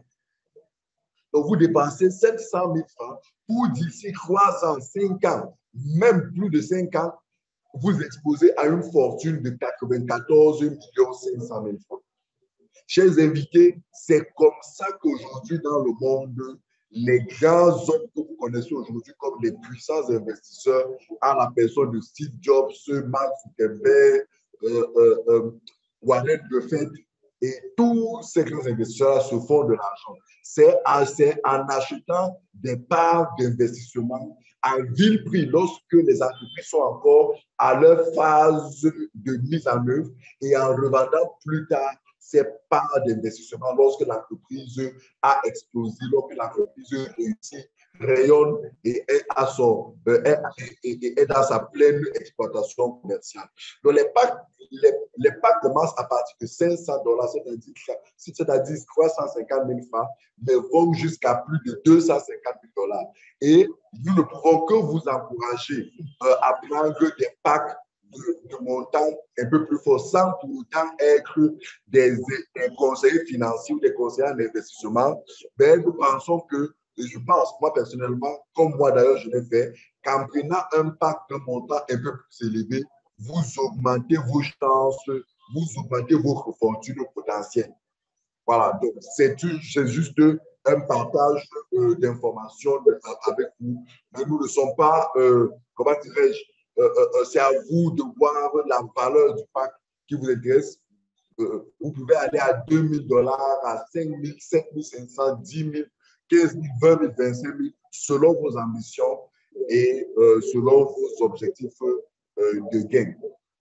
Donc, vous dépensez sept cent mille francs pour d'ici trois ans, cinq ans, même plus de cinq ans, vous exposez à une fortune de quatre-vingt-quatorze millions cinq cent mille francs. Chers invités, c'est comme ça qu'aujourd'hui, dans le monde, les grands hommes que vous connaissez aujourd'hui comme les puissants investisseurs, à la personne de Steve Jobs, Mark Zuckerberg, euh, euh, euh, Warren Buffett et tous ces grands investisseurs se font de l'argent. C'est en achetant des parts d'investissement à vil prix lorsque les entreprises sont encore à leur phase de mise en œuvre et en revendant plus tard ces parts d'investissement lorsque l'entreprise a explosé, lorsque l'entreprise réussit, rayonne et est, à son, euh, est, est, est dans sa pleine exploitation commerciale. Donc, les packs, les, les packs commencent à partir de cinq cents dollars, c'est-à-dire, c'est-à-dire trois cent cinquante mille francs, mais vont jusqu'à plus de deux cent cinquante mille dollars. Et nous ne pouvons que vous encourager euh, à prendre des packs de, de montant un peu plus fort sans pour autant être des, des conseillers financiers ou des conseillers en investissement. Mais nous pensons que, et je pense, moi personnellement, comme moi d'ailleurs je l'ai fait, qu'en prenant un pack de montant un peu plus élevé, vous augmentez vos chances, vous augmentez votre fortune potentielle. Voilà, donc c'est juste un partage euh, d'informations avec vous. Mais nous ne sommes pas euh, comment dirais-je, euh, euh, c'est à vous de voir la valeur du pack qui vous intéresse. Euh, vous pouvez aller à deux mille dollars, à cinq mille, cinq mille cinq cents, dix mille, quinze mille, vingt mille, vingt-cinq mille, selon vos ambitions et euh, selon vos objectifs euh, de gain.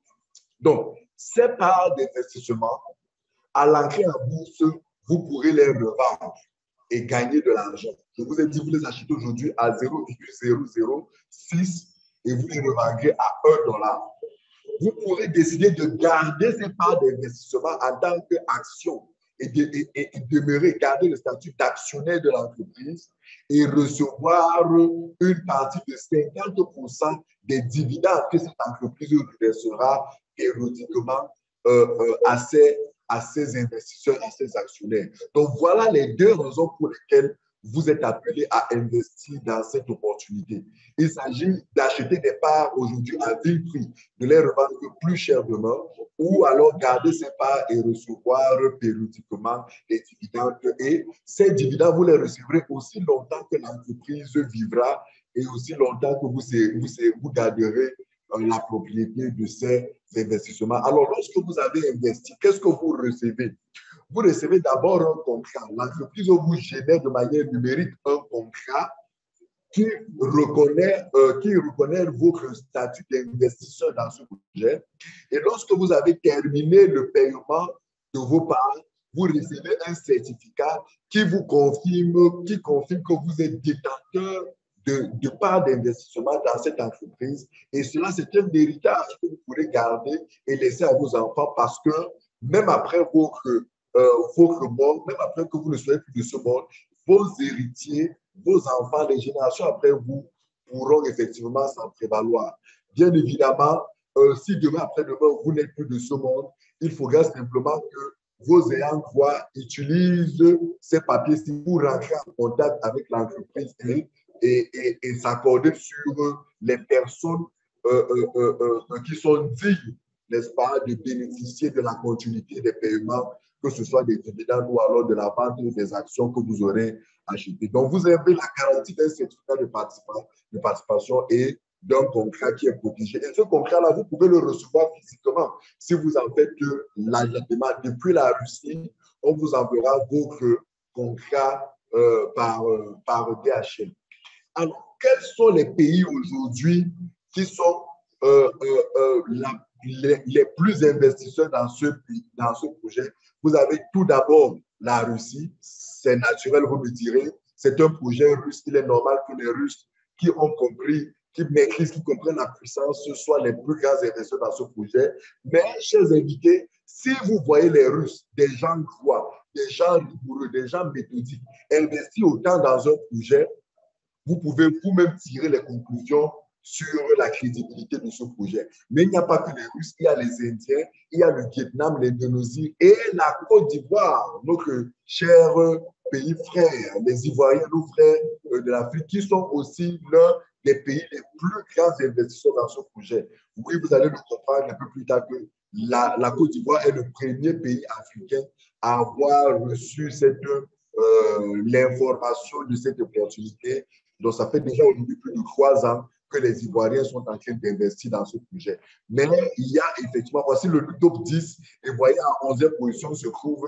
Donc, ces parts d'investissement, à l'entrée en bourse, vous pourrez les revendre et gagner de l'argent. Je vous ai dit, vous les achetez aujourd'hui à zéro virgule zéro zéro six et vous les revendrez à un dollar. Vous pourrez décider de garder ces parts d'investissement en tant qu'action et, de, et, et, et demeurer, garder le statut d'actionnaire de l'entreprise et recevoir une partie de cinquante pour cent des dividendes que cette entreprise versera périodiquement euh, euh, à, ses, à ses investisseurs, à ses actionnaires. Donc, voilà les deux raisons pour lesquelles vous êtes appelé à investir dans cette opportunité. Il s'agit d'acheter des parts aujourd'hui à vil prix, de les revendre plus cher demain, ou alors garder ces parts et recevoir périodiquement des dividendes. Et ces dividendes, vous les recevrez aussi longtemps que l'entreprise vivra et aussi longtemps que vous, vous, vous garderez la propriété de ces investissements. Alors, lorsque vous avez investi, qu'est-ce que vous recevez? Vous recevez d'abord un contrat. L'entreprise vous génère de manière numérique un contrat qui reconnaît, euh, qui reconnaît votre statut d'investisseur dans ce projet. Et lorsque vous avez terminé le paiement de vos parts, vous recevez un certificat qui vous confirme, qui confirme que vous êtes détenteur de, de parts d'investissement dans cette entreprise. Et cela, c'est un héritage que vous pourrez garder et laisser à vos enfants parce que même après votre, euh, votre mort, même après que vous ne soyez plus de ce monde, vos héritiers, vos enfants, les générations après vous pourront effectivement s'en prévaloir. Bien évidemment, euh, si demain après-demain, vous n'êtes plus de ce monde, il faudra simplement que vos ayants droit utilisent ces papiers pour rentrer en contact avec l'entreprise et, et, et, et s'accorder sur les personnes euh, euh, euh, euh, qui sont dignes, n'est-ce pas, de bénéficier de la continuité des paiements, que ce soit des dividendes ou alors de la vente des actions que vous aurez achetées. Donc, vous avez la garantie d'un certificat de participation, de participation et d'un contrat qui est protégé. Et ce contrat-là, vous pouvez le recevoir physiquement. Si vous en faites la, la demande depuis la Russie, on vous enverra votre contrat euh, par, euh, par D H L. Alors, quels sont les pays aujourd'hui qui sont euh, euh, euh, la, les, les plus investisseurs dans ce, dans ce projet? Vous avez tout d'abord la Russie. C'est naturel, vous me direz. C'est un projet russe. Il est normal que les Russes qui ont compris, qui maîtrisent, qui comprennent la puissance, ce soient les plus grands investisseurs dans ce projet. Mais, chers invités, si vous voyez les Russes, des gens droits, des gens rigoureux, des gens méthodiques, investir autant dans un projet, vous pouvez vous-même tirer les conclusions sur la crédibilité de ce projet. Mais il n'y a pas que les Russes, il y a les Indiens, il y a le Vietnam, l'Indonésie et la Côte d'Ivoire, notre cher pays frère, les Ivoiriens, nos frères de l'Afrique, qui sont aussi l'un des pays les plus grands investisseurs dans ce projet. Oui, vous allez le comprendre un peu plus tard que la, la Côte d'Ivoire est le premier pays africain à avoir reçu cette, euh, l'information de cette opportunité. Donc, ça fait déjà aujourd'hui plus de trois ans que les Ivoiriens sont en train d'investir dans ce projet. Mais il y a effectivement, voici le top dix, et voyez, en onzième position se trouve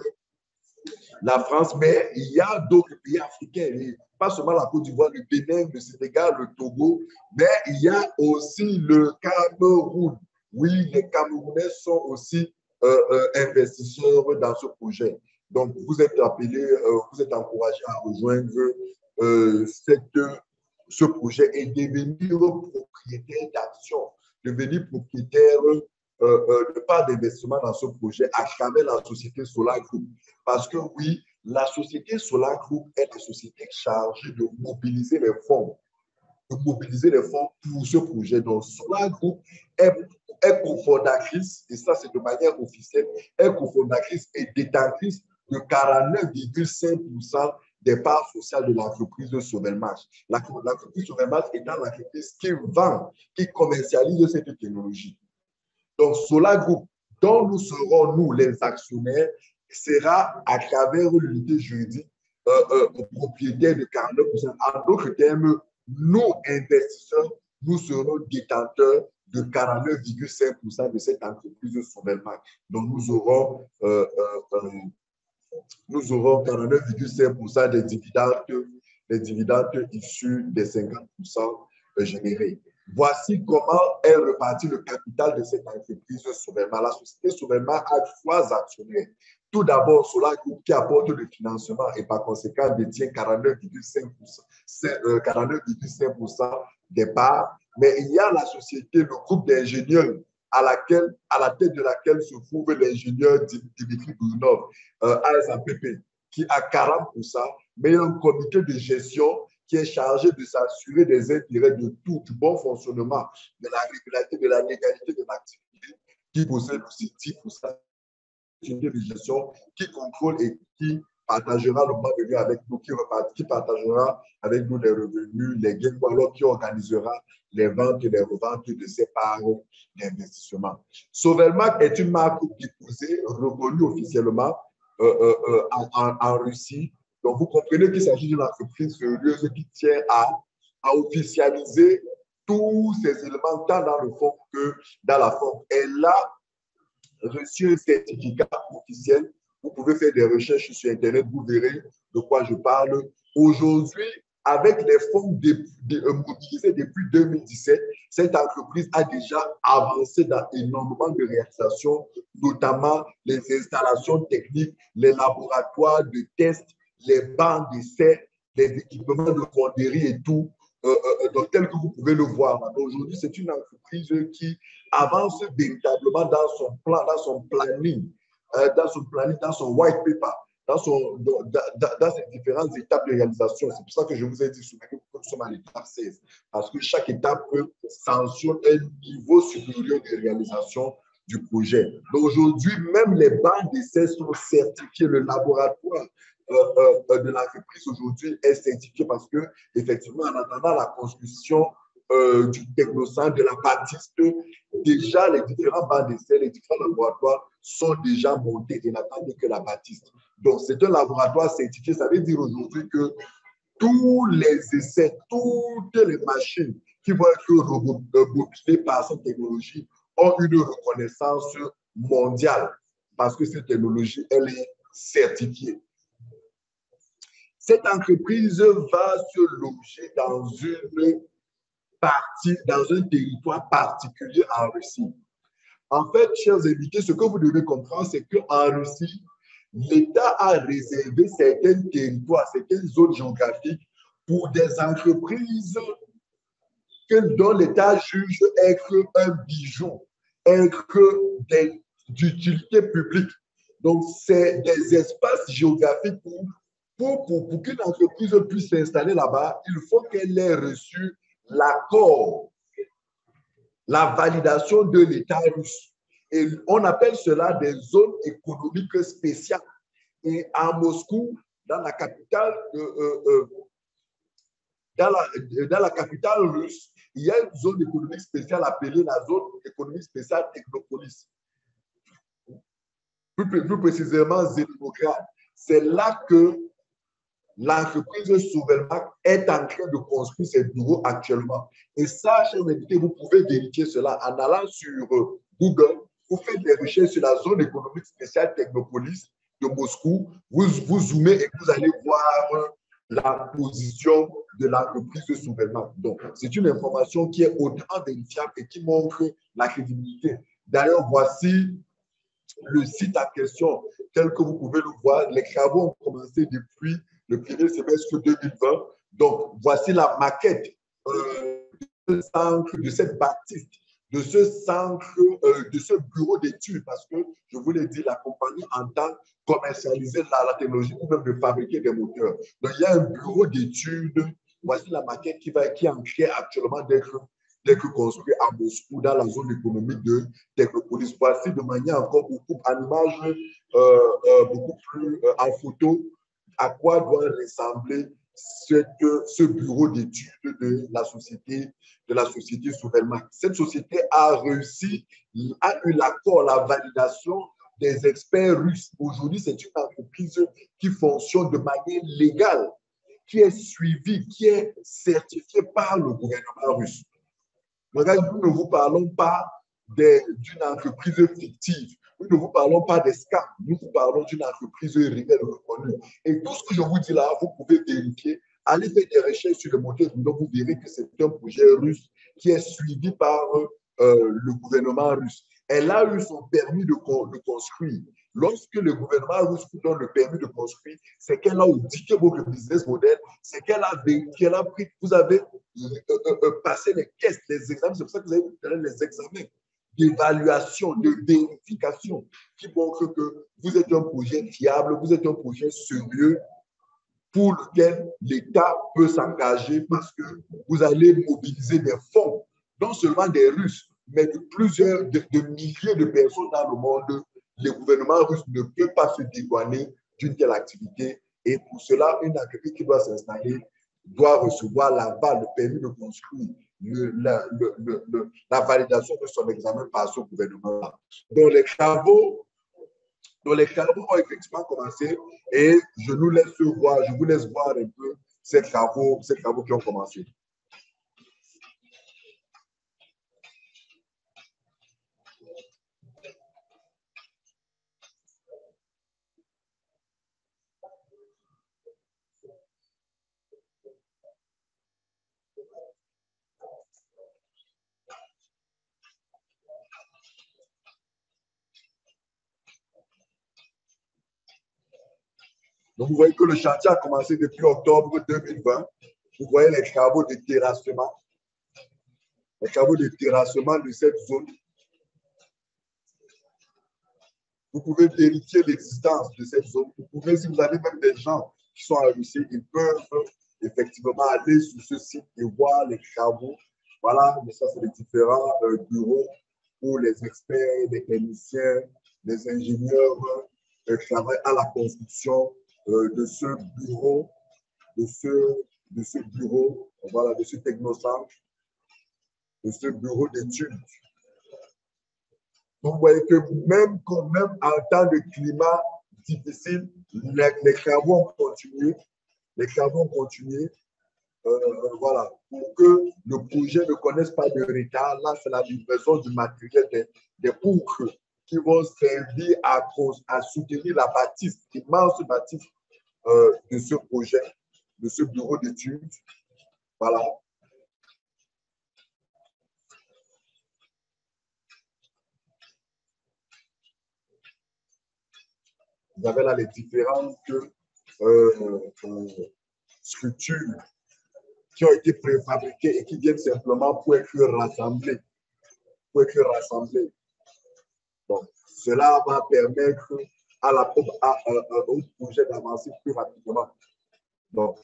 la France, mais il y a d'autres pays africains, pas seulement la Côte d'Ivoire, le Bénin, le Sénégal, le Togo, mais il y a aussi le Cameroun. Oui, les Camerounais sont aussi euh, euh, investisseurs dans ce projet. Donc, vous êtes appelés, euh, vous êtes encouragés à rejoindre euh, cette, ce projet et devenir propriétaire d'actions, devenir propriétaire euh, euh, de part d'investissement dans ce projet à travers la société Solar Group. Parce que oui, la société Solar Group est la société chargée de mobiliser les fonds, de mobiliser les fonds pour ce projet. Donc, Solar Group est, est cofondatrice, et ça c'est de manière officielle, est cofondatrice et détentrice de quarante-neuf virgule cinq pour cent des parts sociales de l'entreprise de Sovelmash. L'entreprise Sovelmash étant l'entreprise qui vend, qui commercialise cette technologie. Donc, Solar Group, dont nous serons, nous, les actionnaires, sera à travers l'unité juridique euh, euh, propriétaire de quarante-neuf pour cent. En d'autres termes, nous, investisseurs, nous serons détenteurs de quarante-neuf virgule cinq pour cent de cette entreprise Sovelmac. Donc, nous aurons, euh, euh, euh, nous aurons quarante-neuf virgule cinq pour cent des dividendes, des dividendes issus des cinquante pour cent générés. Voici comment est reparti le capital de cette entreprise Sovelmac. La société Sovelmac a trois actionnaires. Tout d'abord, Solar Group qui apporte le financement et par conséquent détient quarante-neuf virgule cinq pour cent des parts. Mais il y a la société, le groupe d'ingénieurs à, laquelle, à la tête de laquelle se trouve l'ingénieur Dimitri Gounov, euh, A S A P P, qui a quarante pour cent, mais il y a un comité de gestion qui est chargé de s'assurer des intérêts de tout, du bon fonctionnement, de la régularité, de la légalité de l'activité, qui possède aussi dix pour cent de gestion, qui contrôle et qui partagera le moment venu avec nous, qui, qui partagera avec nous les revenus, les gains, ou alors qui organisera les ventes et les reventes de ces parts d'investissement. Sovelmac est une marque déposée, reconnue officiellement euh, euh, en, en, en Russie. Donc, vous comprenez qu'il s'agit d'une entreprise sérieuse qui tient à, à officialiser tous ces éléments, tant dans le fond que dans la forme. Elle a reçu un certificat officiel. Vous pouvez faire des recherches sur Internet, vous verrez de quoi je parle. Aujourd'hui, avec les fonds de, de, de, mobilisés depuis deux mille dix-sept, cette entreprise a déjà avancé dans énormément de réalisations, notamment les installations techniques, les laboratoires de tests, les bancs d'essais, les équipements de fonderie et tout, euh, euh, donc, tel que vous pouvez le voir. Aujourd'hui, c'est une entreprise qui avance véritablement dans son plan, dans son planning, euh, dans son planning, dans son white paper, dans, son, dans, dans, dans ses différentes étapes de réalisation. C'est pour ça que je vous ai dit souvent que nous sommes à l'étape seize, parce que chaque étape sanctionne un niveau supérieur de réalisation du projet. Donc aujourd'hui, même les bancs d'essais sont certifiés, le laboratoire euh, euh, de l'entreprise aujourd'hui est certifié parce que, effectivement, en attendant la construction euh, du technocentre, de la Baptiste, déjà les différents bancs d'essais, les différents laboratoires sont déjà montés et n'attendent que la Baptiste. Donc, c'est un laboratoire certifié. Ça veut dire aujourd'hui que tous les essais, toutes les machines qui vont être robotisées par cette technologie ont une reconnaissance mondiale parce que cette technologie, elle est certifiée. Cette entreprise va se loger dans une partie, dans un territoire particulier en Russie. En fait, chers invités, ce que vous devez comprendre, c'est qu'en Russie, l'État a réservé certains territoires, certaines zones géographiques pour des entreprises que, dont l'État juge être un bijou, être d'utilité publique. Donc, c'est des espaces géographiques pour, pour, pour, pour qu'une entreprise puisse s'installer là-bas, il faut qu'elle ait reçu l'accord, la validation de l'État russe. Et on appelle cela des zones économiques spéciales. Et à Moscou, dans la capitale, euh, euh, dans, la, dans la capitale russe, il y a une zone économique spéciale appelée la zone économique spéciale Technopolis. Plus, plus précisément, Zélinograd. C'est là que l'entreprise Sovelmac est en train de construire ses bureaux actuellement. Et ça, chers invités, vous pouvez vérifier cela en allant sur Google. Vous faites des recherches sur la zone économique spéciale Technopolis de Moscou. Vous, vous zoomez et vous allez voir la position de l'entreprise Sovelmac. Donc, c'est une information qui est hautement vérifiable et qui montre la crédibilité. D'ailleurs, voici le site en question, tel que vous pouvez le voir. Les travaux ont commencé depuis le premier semestre deux mille vingt. Donc, voici la maquette euh, de, centre, de cette bâtisse, de ce centre, euh, de ce bureau d'études, parce que, je vous l'ai dit, la compagnie entend commercialiser la, la technologie ou même de fabriquer des moteurs. Donc, il y a un bureau d'études. Voici la maquette qui, va, qui est en train actuellement d'être d'être construit à Moscou, dans la zone économique de Technopolis. Voici de manière encore beaucoup en image, euh, euh, beaucoup plus euh, en photo, à quoi doit ressembler cette, ce bureau d'études de la société, de la société Sovelmac. Cette société a réussi, a eu l'accord, la validation des experts russes. Aujourd'hui, c'est une entreprise qui fonctionne de manière légale, qui est suivie, qui est certifiée par le gouvernement russe. Regarde, nous ne vous parlons pas d'une entreprise fictive. Nous ne vous parlons pas des scams. Nous vous parlons d'une entreprise réelle reconnue. Et tout ce que je vous dis là, vous pouvez vérifier. Allez faire des recherches sur le moteur. Donc, vous verrez que c'est un projet russe qui est suivi par euh, le gouvernement russe. Elle a eu son permis de, de construire. Lorsque le gouvernement russe vous donne le permis de construire, c'est qu'elle a audité votre business model, c'est qu'elle a vérifié, elle a pris, vous avez euh, euh, euh, passé les tests, les examens, c'est pour ça que vous avez les examens d'évaluation, de vérification qui montrent que vous êtes un projet fiable, vous êtes un projet sérieux pour lequel l'État peut s'engager parce que vous allez mobiliser des fonds, non seulement des Russes, mais de plusieurs, de, de milliers de personnes dans le monde. Le gouvernement russe ne peut pas se dédouaner d'une telle activité et pour cela, une entreprise qui doit s'installer doit recevoir l'aval, le permis de construire, le, la, le, le, le, la validation de son examen par ce gouvernement. Donc, les travaux, donc les travaux ont effectivement commencé et je nous laisse voir, je vous laisse voir un peu ces travaux, ces travaux qui ont commencé. Donc, vous voyez que le chantier a commencé depuis octobre deux mille vingt. Vous voyez les travaux de terrassement, les travaux de terrassement de cette zone. Vous pouvez vérifier l'existence de cette zone. Vous pouvez, si vous avez même des gens qui sont à Russie, ils peuvent effectivement aller sur ce site et voir les travaux. Voilà, mais ça, c'est les différents euh, bureaux où les experts, les techniciens, les ingénieurs euh, travaillent à la construction euh, de ce bureau, de ce, de ce bureau, voilà, de ce technocentre, de ce bureau d'études. Donc, vous voyez que même, même en temps de climat difficile, les, les travaux ont continué. Les travaux ont continué. Euh, voilà, pour que le projet ne connaisse pas de retard. Là, c'est la livraison du matériel des, des poutres qui vont servir à, à soutenir la bâtisse, l'immense bâtisse euh, de ce projet, de ce bureau d'études. Voilà. Vous avez là les différentes euh, euh, structures qui ont été préfabriquées et qui viennent simplement pour être rassemblées. Pour être rassemblées. Donc, cela va permettre à la, à, à, à, au projet d'avancer plus rapidement. Donc,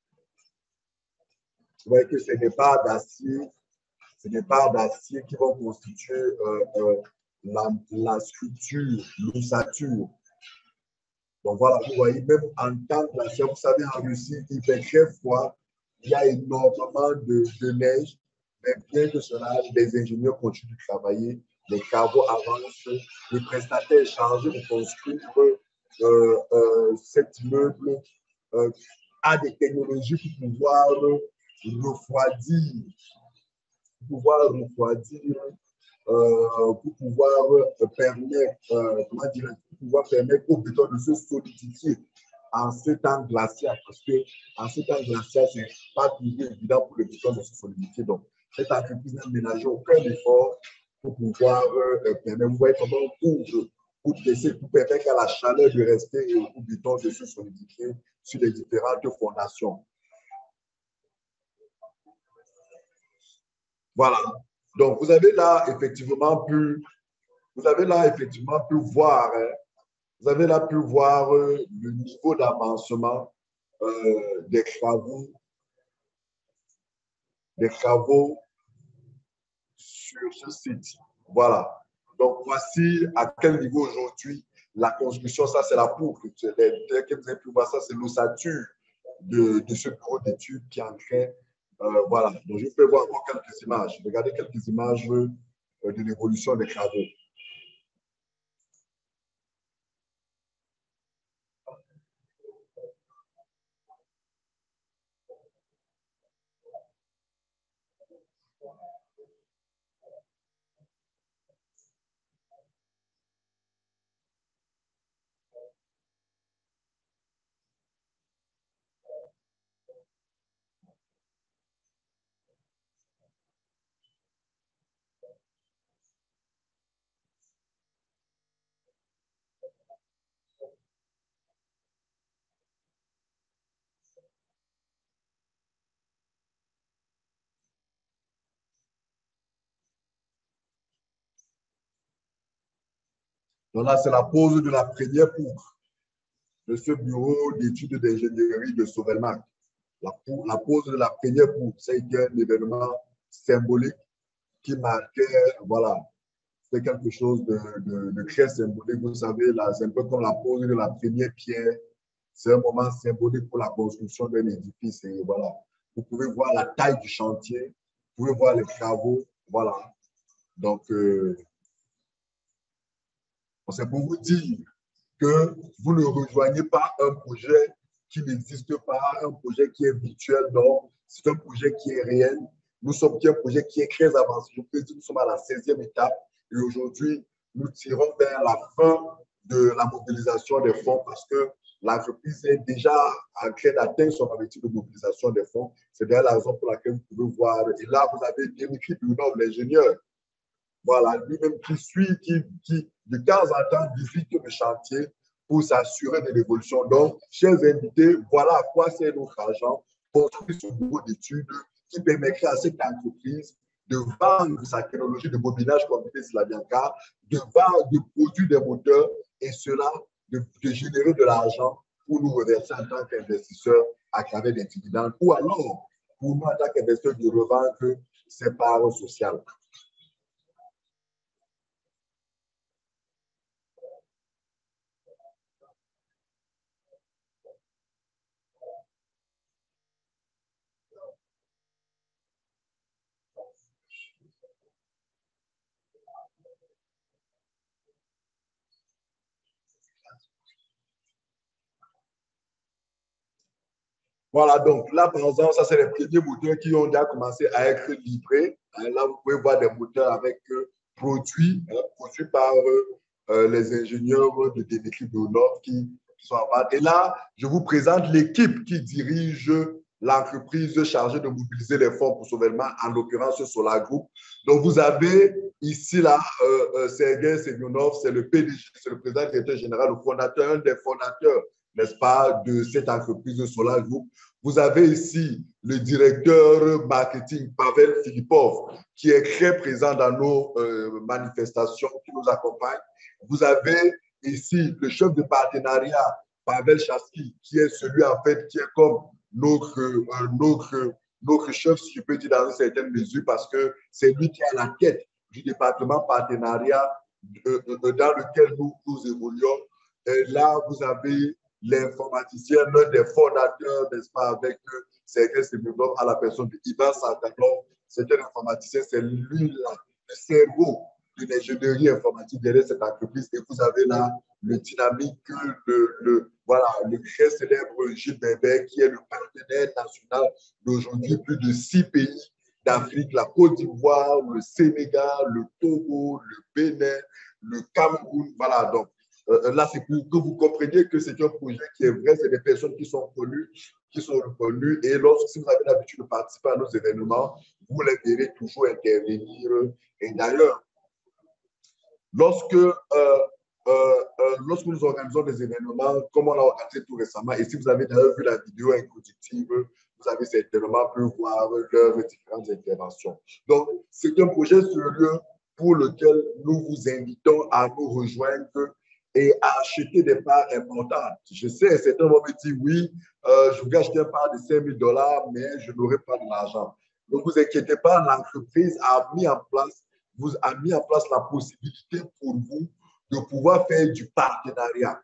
vous voyez que ce n'est pas d'acier, ce n'est pas d'acier qui vont constituer euh, euh, la, la structure, l'ossature. Donc voilà, vous voyez, même en temps glaciaire, vous savez, en Russie, il fait très froid, il y a énormément de, de neige, mais bien que cela, les ingénieurs continuent de travailler, les travaux avancent, les prestataires chargés de construire euh, euh, cet immeuble euh, a des technologies pour pouvoir refroidir, pour pouvoir refroidir, euh, pour pouvoir euh, permettre, euh, comment dire, pour pouvoir permettre au béton de se solidifier en ce temps glacial, parce que en ce temps glacial, ce n'est pas toujours évident pour le béton de se solidifier. Donc, cette entreprise n'a ménagé aucun effort pour pouvoir euh, permettre, vous voyez comment on ouvre pour laisser, pour permettre à la chaleur de rester et au béton de se solidifier sur les différentes fondations. Voilà. Donc, vous avez là effectivement pu, vous avez là effectivement pu voir, hein, vous avez là pu voir euh, le niveau d'avancement euh, des travaux, des travaux sur ce site. Voilà. Donc, voici à quel niveau aujourd'hui la construction, ça c'est la poutre. Tel que vous avez pu voir, ça c'est l'ossature de, de ce bureau d'études qui est en train. Euh, voilà. Donc, je peux voir encore quelques images. Regardez quelques images euh, de l'évolution des travaux. Donc là, c'est la pose de la première poutre de ce bureau d'études d'ingénierie de Sauvelmac. La, la pose de la première poutre, c'était un événement symbolique qui marquait, voilà, c'est quelque chose de, de, de très symbolique. Vous savez, c'est un peu comme la pose de la première pierre. C'est un moment symbolique pour la construction d'un édifice. Et voilà, vous pouvez voir la taille du chantier, vous pouvez voir les travaux. Voilà. Donc, euh, c'est pour vous dire que vous ne rejoignez pas un projet qui n'existe pas, un projet qui est virtuel. Non, c'est un projet qui est réel. Nous sommes un projet qui est très avancé. Je peux dire que nous sommes à la seizième étape et aujourd'hui, nous tirons vers la fin de la mobilisation des fonds parce que l'entreprise est déjà en train d'atteindre son objectif de mobilisation des fonds. C'est d'ailleurs la raison pour laquelle vous pouvez voir. Et là, vous avez Dimitri Brunov, l'ingénieur. Voilà, lui-même qui suit, qui, qui de temps en temps visite le chantier pour s'assurer de l'évolution. Donc, chers invités, voilà à quoi sert notre argent, construire ce bureau d'études qui permettrait à cette entreprise de vendre sa technologie de bobinage comme disait Slavianka, de vendre, de produire des moteurs et cela, de, de générer de l'argent pour nous reverser en tant qu'investisseurs à travers des dividendes ou alors pour nous en tant qu'investisseurs de revendre ses parts sociales. Voilà, donc là, par exemple, ça, c'est les premiers moteurs qui ont déjà commencé à être livrés. Là, vous pouvez voir des moteurs avec euh, produits, hein, produits par euh, les ingénieurs de Dimitri Brunov qui, qui sont en vente. Et là, je vous présente l'équipe qui dirige l'entreprise chargée de mobiliser les fonds pour Sauvelmac, en l'occurrence Solar Group. Donc, vous avez ici, là, euh, euh, Sergei Semyonov, c'est le P D G, c'est le président directeur général, le fondateur, un des fondateurs, n'est-ce pas, de cette entreprise Solar Group. Vous avez ici le directeur marketing, Pavel Filipov, qui est très présent dans nos euh, manifestations, qui nous accompagne. Vous avez ici le chef de partenariat, Pavel Chasky, qui est celui, en fait, qui est comme notre, euh, notre, notre chef, si je peux dire, dans une certaine mesure, parce que c'est lui qui est à la tête du département partenariat euh, euh, dans lequel nous, nous évoluons. Et là, vous avez l'informaticien, l'un des fondateurs, n'est-ce pas, avec euh, Sergei Semyonov à la personne de Ivan Santanov. C'est un informaticien, c'est lui là, le cerveau de l'ingénierie informatique derrière cette entreprise. Et vous avez là le dynamique, le, le, voilà, le très célèbre Gilles Bébé, qui est le partenaire national d'aujourd'hui, plus de six pays d'Afrique, la Côte d'Ivoire, le Sénégal, le Togo, le Bénin, le Cameroun. Voilà, donc Euh, là, c'est pour que vous compreniez que c'est un projet qui est vrai, c'est des personnes qui sont connues, qui sont reconnues. Et lorsque si vous avez l'habitude de participer à nos événements, vous les verrez toujours intervenir. Et d'ailleurs, lorsque, euh, euh, euh, lorsque nous organisons des événements, comme on l'a organisé tout récemment, et si vous avez d'ailleurs vu la vidéo introductive, vous avez certainement pu voir leurs différentes interventions. Donc, c'est un projet sérieux pour lequel nous vous invitons à nous rejoindre et à acheter des parts importantes. Je sais, certains vont me dire, oui, euh, je vais acheter une part de cinq mille dollars, mais je n'aurai pas de l'argent. Ne vous inquiétez pas, l'entreprise a mis en place, vous a mis en place la possibilité pour vous de pouvoir faire du partenariat,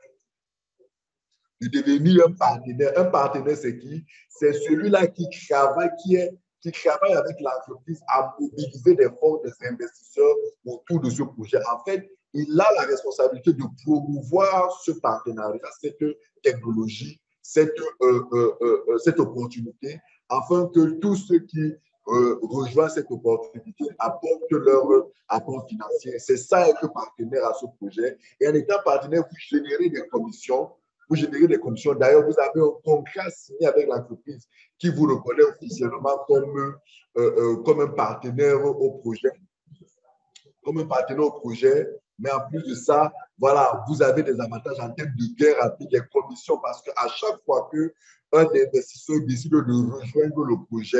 de devenir un partenaire. Un partenaire, c'est qui? C'est celui-là qui travaille, qui est qui travaille avec l'entreprise à mobiliser des fonds des investisseurs autour de ce projet. En fait, il a la responsabilité de promouvoir ce partenariat, cette technologie, cette, euh, euh, euh, cette opportunité, afin que tous ceux qui euh, rejoignent cette opportunité apportent leur apport financier. C'est ça être partenaire à ce projet. Et en étant partenaire, vous générez des commissions. Vous générez des commissions. D'ailleurs, vous avez un contrat signé avec l'entreprise qui vous reconnaît officiellement comme, euh, euh, comme un partenaire au projet. Comme un partenaire au projet. Mais en plus de ça, voilà, vous avez des avantages en termes de gains rapides, des commissions, parce qu'à chaque fois qu'un investisseur décide de rejoindre le projet,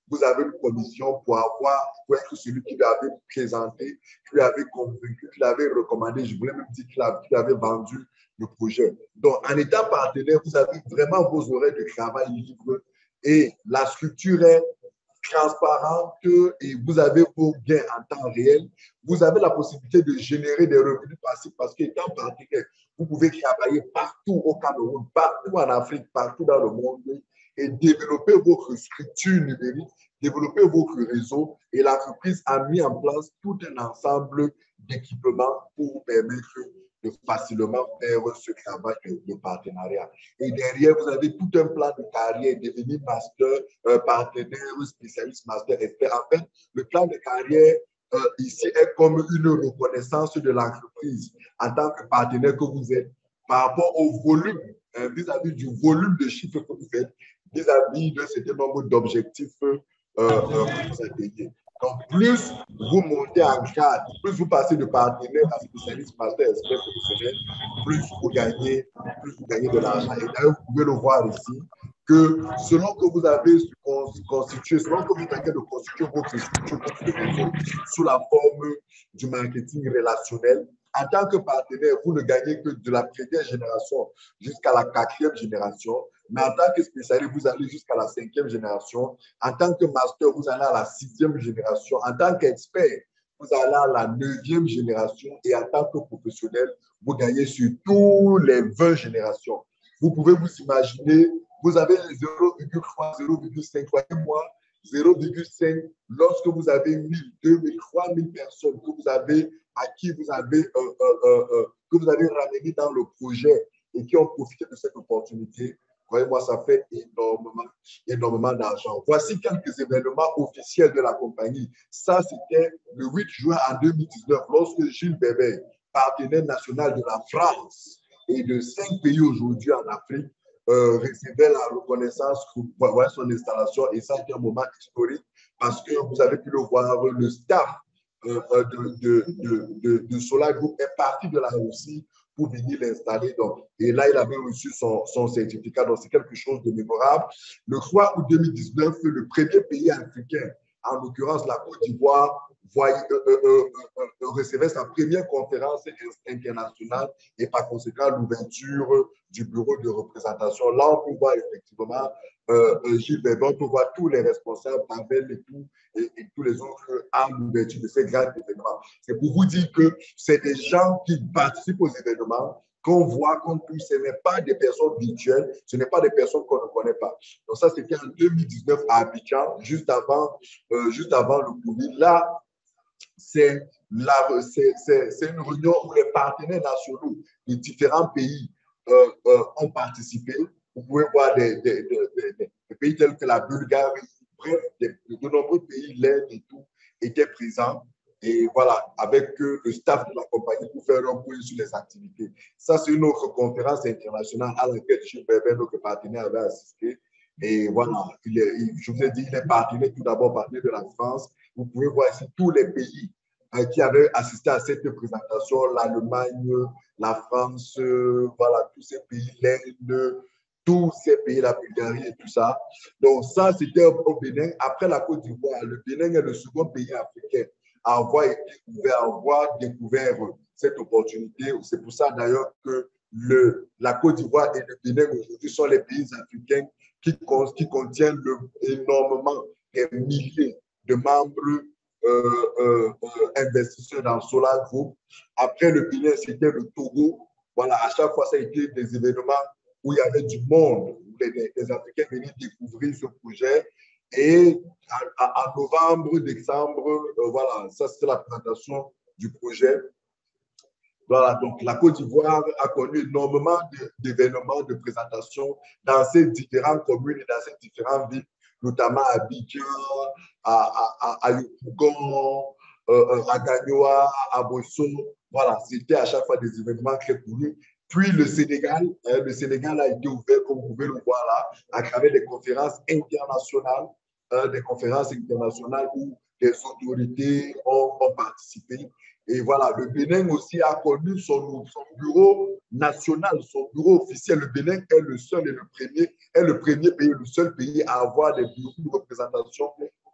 vous avez une commission pour avoir, pour être celui qui lui avait présenté, qui lui avait convaincu, qui l'avait recommandé, je voulais même dire qu'il avait vendu le projet. Donc, en étant partenaire, vous avez vraiment vos horaires de travail libres et la structure est transparente et vous avez vos gains en temps réel. Vous avez la possibilité de générer des revenus passifs parce qu'étant partenaire, vous pouvez travailler partout au Cameroun, partout en Afrique, partout dans le monde et développer votre structure numérique, développer votre réseau. Et l'entreprise a mis en place tout un ensemble d'équipements pour vous permettre de facilement faire ce travail de, de partenariat. Et derrière, vous avez tout un plan de carrière, devenir master, euh, partenaire, spécialiste, master, expert. En fait, le plan de carrière euh, ici est comme une reconnaissance de l'entreprise en tant que partenaire que vous êtes par rapport au volume, euh, vis-à-vis du volume de chiffres que vous faites, vis-à-vis d'un certain nombre d'objectifs euh, euh, que vous atteignez. Donc, plus vous montez en grade, plus vous passez de partenaire à spécialiste, master, expert professionnel, plus vous gagnez, plus vous gagnez de l'argent. Et d'ailleurs, vous pouvez le voir ici, que selon que vous avez constitué, selon que vous êtes en train de constituer votre structure, votre réseau, sous la forme du marketing relationnel, en tant que partenaire, vous ne gagnez que de la première génération jusqu'à la quatrième génération. Mais en tant que spécialiste, vous allez jusqu'à la cinquième génération. En tant que master, vous allez à la sixième génération. En tant qu'expert, vous allez à la neuvième génération. Et en tant que professionnel, vous gagnez sur tous les vingt générations. Vous pouvez vous imaginer, vous avez zéro virgule trois, zéro virgule cinq, croyez-moi, zéro virgule cinq, lorsque vous avez mille, deux mille, trois mille personnes que vous avez, à qui vous avez, euh, euh, euh, euh, que vous avez ramené dans le projet et qui ont profité de cette opportunité, croyez-moi, ça fait énormément, énormément d'argent. Voici quelques événements officiels de la compagnie. Ça, c'était le huit juin en deux mille dix-neuf, lorsque Gilles Bébé, partenaire national de la France et de cinq pays aujourd'hui en Afrique, euh, recevait la reconnaissance pour voir son installation. Et ça, c'est un moment historique parce que vous avez pu le voir, le staff euh, de, de, de, de, de Solar Group est parti de la Russie pour venir l'installer. Donc, et là, il avait reçu son, son certificat. Donc, c'est quelque chose de mémorable. Le trois août deux mille dix-neuf, le premier pays africain, en l'occurrence la Côte d'Ivoire, voyait, euh, euh, euh, euh, recevait sa première conférence internationale et par conséquent l'ouverture du bureau de représentation. Là, on peut voir effectivement euh, Gilles Bébé, on peut voir tous les responsables, Pavel et, tout, et, et tous les autres à l'ouverture de ces grands événements. C'est pour vous dire que c'est des gens qui participent aux événements qu'on voit, qu'on touche. Ce n'est pas des personnes virtuelles, ce n'est pas des personnes qu'on ne connaît pas. Donc ça, c'était en deux mille dix-neuf à Abidjan, juste avant, euh, juste avant le Covid. Là, c'est une réunion où les partenaires nationaux de différents pays euh, euh, ont participé. Vous pouvez voir des, des, des, des, des pays tels que la Bulgarie, bref, des, de nombreux pays, l'Inde et tout, étaient présents. Et voilà, avec euh, le staff de la compagnie pour faire un point sur les activités. Ça, c'est une autre conférence internationale à laquelle Gilles Bébé, notre partenaire, avait assisté. Et voilà, il est, il, je vous ai dit, il est partenaire tout d'abord partenaire de la France. Vous pouvez voir ici tous les pays euh, qui avaient assisté à cette présentation, l'Allemagne, la France, euh, voilà, tous ces pays, l'Inde, tous ces pays, la Bulgarie et tout ça. Donc ça, c'était au Bénin. Après la Côte d'Ivoire, le Bénin est le second pays africain à avoir été ouvert, à avoir découvert cette opportunité. C'est pour ça d'ailleurs que le, la Côte d'Ivoire et le Bénin aujourd'hui sont les pays africains qui, qui contiennent le, énormément des milliers de membres euh, euh, euh, investisseurs dans Solar Group. Après le Bénin, c'était le Togo. Voilà, à chaque fois, ça a été des événements où il y avait du monde, où les, les Africains venaient découvrir ce projet. Et en, en novembre, décembre, euh, voilà, ça c'est la présentation du projet. Voilà, donc la Côte d'Ivoire a connu énormément d'événements, de, de présentations dans ces différentes communes et dans ces différentes villes, notamment à Abidjan, à, à, à Yopougon, euh, à Gagnoa, à Bosso. Voilà, c'était à chaque fois des événements très connus. Puis le Sénégal, hein, le Sénégal a été ouvert, comme vous pouvez le voir là, à travers des conférences internationales, hein, des conférences internationales où des autorités ont, ont participé. Et voilà, le Bénin aussi a connu son, son bureau national, son bureau officiel. Le Bénin est le seul et le premier, est le premier pays, le seul pays à avoir des bureaux de représentation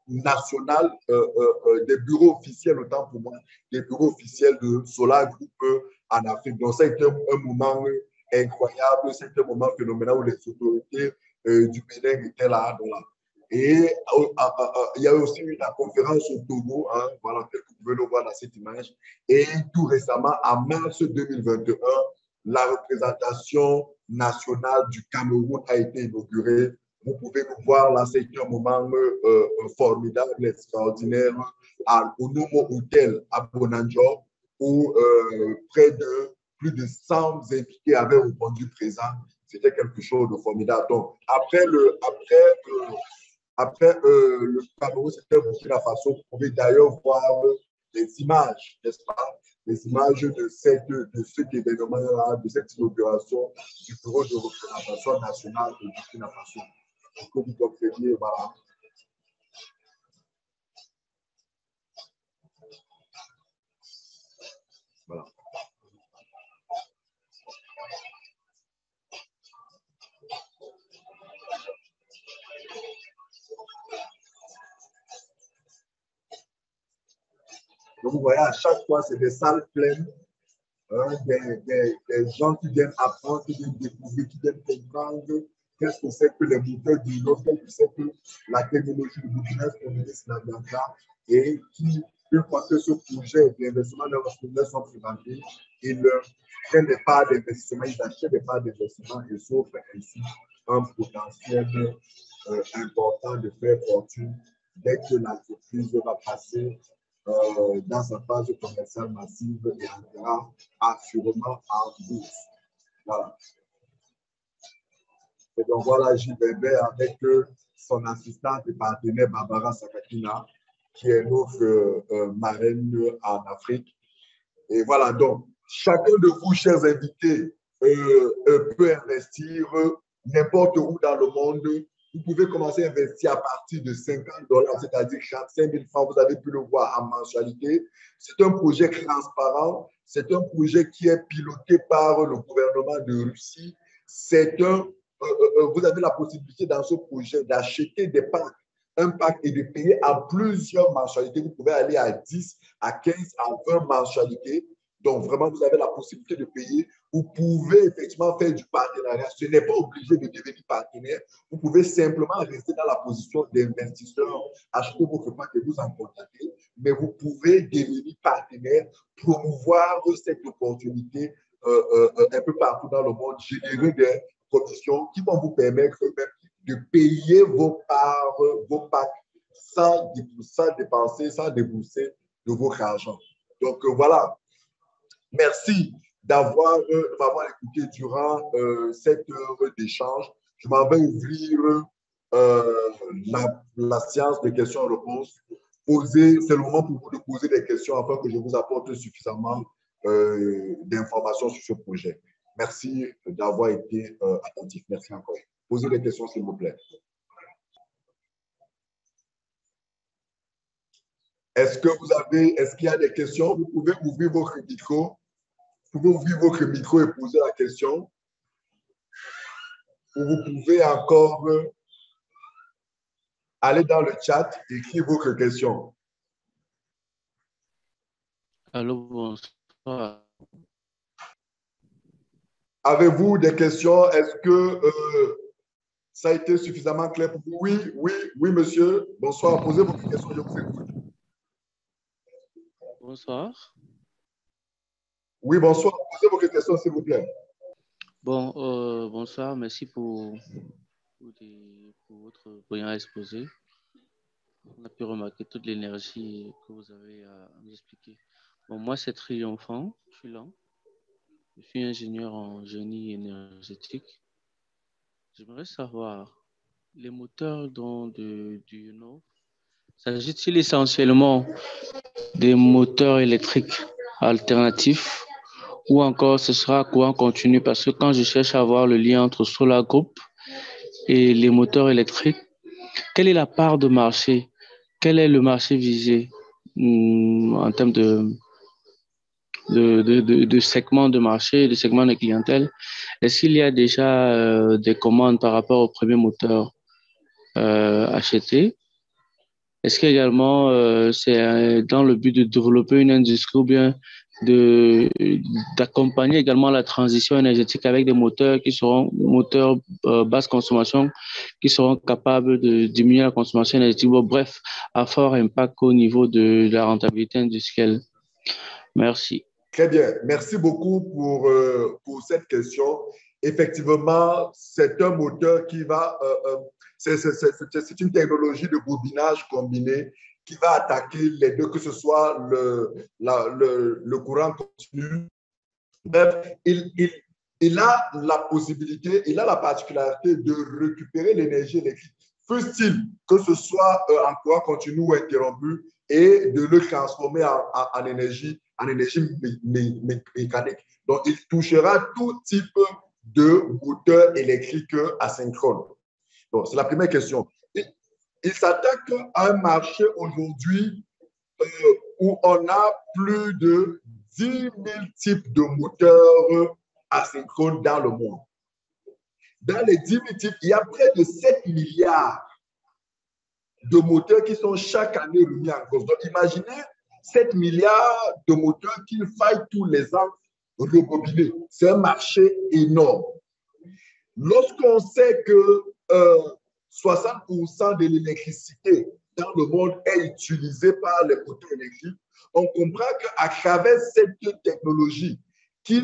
national, euh, euh, des bureaux officiels, autant pour moi, des bureaux officiels de Solar Group en Afrique. Donc, ça a été un, un moment incroyable, c'est un moment phénoménal où les autorités euh, du Bénin étaient là. là. Et euh, euh, euh, il y a aussi eu la conférence au Togo, hein, voilà, que vous pouvez le voir dans cette image. Et tout récemment, en mars deux mille vingt et un, la représentation nationale du Cameroun a été inaugurée. Vous pouvez nous voir là, c'est un moment euh, formidable, extraordinaire, à, au Nomo Hotel à Bonanjo, où euh, près de plus de cent invités avaient répondu présent. C'était quelque chose de formidable. Donc, après le, après, euh, après euh, le Cameroun, c'était Burkina Faso. Vous pouvez d'ailleurs voir les images, n'est-ce pas? Les images de, cette, de cet événement-là, de cette inauguration du bureau de représentation nationale de Burkina Faso. Que vous observiez, voilà. Voilà. Donc, vous voyez, à chaque fois, c'est des salles pleines, hein, des, des, des gens qui viennent apprendre, qui viennent découvrir, qui viennent comprendre qu'est-ce que c'est que les moteurs du Nord, qu'est-ce que c'est que la technologie du business communiste Namianga, et qui, une fois que ce projet d'investissement dans le business sont présentés, ils prennent des parts d'investissement, ils achètent des parts d'investissement et s'offrent ainsi un potentiel euh, important de faire fortune dès que l'entreprise va passer euh, dans sa phase commerciale massive et entrera assurément en bourse. Voilà. Et donc voilà Gilles Weber avec euh, son assistante et partenaire Barbara Sakakina, qui est notre euh, euh, marraine en Afrique. Et voilà, donc chacun de vous, chers invités, euh, euh, peut investir n'importe où dans le monde. Vous pouvez commencer à investir à partir de cinquante dollars, c'est-à-dire trente-cinq mille francs. Vous avez pu le voir en mensualité. C'est un projet transparent. C'est un projet qui est piloté par le gouvernement de Russie. C'est un, euh, euh, vous avez la possibilité dans ce projet d'acheter des packs, un pack et de payer à plusieurs mensualités. Vous pouvez aller à dix, à quinze, à vingt mensualités. Donc, vraiment, vous avez la possibilité de payer. Vous pouvez effectivement faire du partenariat. Ce n'est pas obligé de devenir partenaire. Vous pouvez simplement rester dans la position d'investisseur, acheter votre pack et vous en contacter. Mais vous pouvez devenir partenaire, promouvoir cette opportunité euh, euh, un peu partout dans le monde, générer des conditions qui vont vous permettre même de payer vos parts, vos packs sans, sans dépenser, sans débourser de votre argent. Donc, euh, voilà. Merci d'avoir euh, m'avoir écouté durant euh, cette heure d'échange. Je m'en vais ouvrir euh, la, la séance de questions-réponses. Poser, c'est le moment pour vous de poser des questions afin que je vous apporte suffisamment euh, d'informations sur ce projet. Merci d'avoir été euh, attentif. Merci encore. Posez des questions, s'il vous plaît. Est-ce que vous avez, est-ce qu'il y a des questions? Vous pouvez ouvrir votre micro. Vous pouvez ouvrir votre micro et poser la question. Ou vous pouvez encore aller dans le chat et écrire votre question. Allô, bonsoir. Avez-vous des questions? Est-ce que euh, ça a été suffisamment clair pour vous? Oui, oui, oui, monsieur. Bonsoir. Posez votre question, je vous écoute. Bonsoir. Oui, bonsoir. Posez votre question, s'il vous plaît. Bon, euh, bonsoir. Merci pour, pour, des, pour votre brillant exposé. On a pu remarquer toute l'énergie que vous avez à nous expliquer. Bon, moi, c'est triomphant. Je suis là. Je suis ingénieur en génie énergétique. J'aimerais savoir, les moteurs dont de, du Nord, s'agit-il essentiellement des moteurs électriques alternatifs ou encore ce sera courant continu? Parce que quand je cherche à voir le lien entre Solar Group et les moteurs électriques, quelle est la part de marché? Quel est le marché visé hum, en termes de, de, de, de, de segments de marché, de segments de clientèle? Est-ce qu'il y a déjà euh, des commandes par rapport au premier moteur euh, acheté? Est-ce qu'également, euh, c'est euh, dans le but de développer une industrie ou bien de, d'accompagner également la transition énergétique avec des moteurs qui seront moteurs euh, basse consommation, qui seront capables de diminuer la consommation énergétique, bon, bref, à fort impact au niveau de la rentabilité industrielle? Merci. Très bien. Merci beaucoup pour, euh, pour cette question. Effectivement, c'est un moteur qui va, euh, euh, c'est c'est- c'est- c'est une technologie de bobinage combiné qui va attaquer les deux, que ce soit le, la- le, le courant continu. Bref, il, il, il a la possibilité, il a la particularité de récupérer l'énergie électrique, fût-il que ce soit euh, en courant continu ou interrompu, et de le transformer en, en, en énergie, en énergie mé, mé, mé, mécanique. Donc, il touchera tout type de moteur électrique asynchrone. Donc, c'est la première question. Il, il s'attaque à un marché aujourd'hui euh, où on a plus de dix mille types de moteurs asynchrones dans le monde. Dans les dix mille types, il y a près de sept milliards de moteurs qui sont chaque année remis en cause. Donc, imaginez sept milliards de moteurs qu'il faille tous les ans rebobiner. C'est un marché énorme. Lorsqu'on sait que euh, soixante pour cent de l'électricité dans le monde est utilisée par les moteurs électriques, on comprend qu'à travers cette technologie qui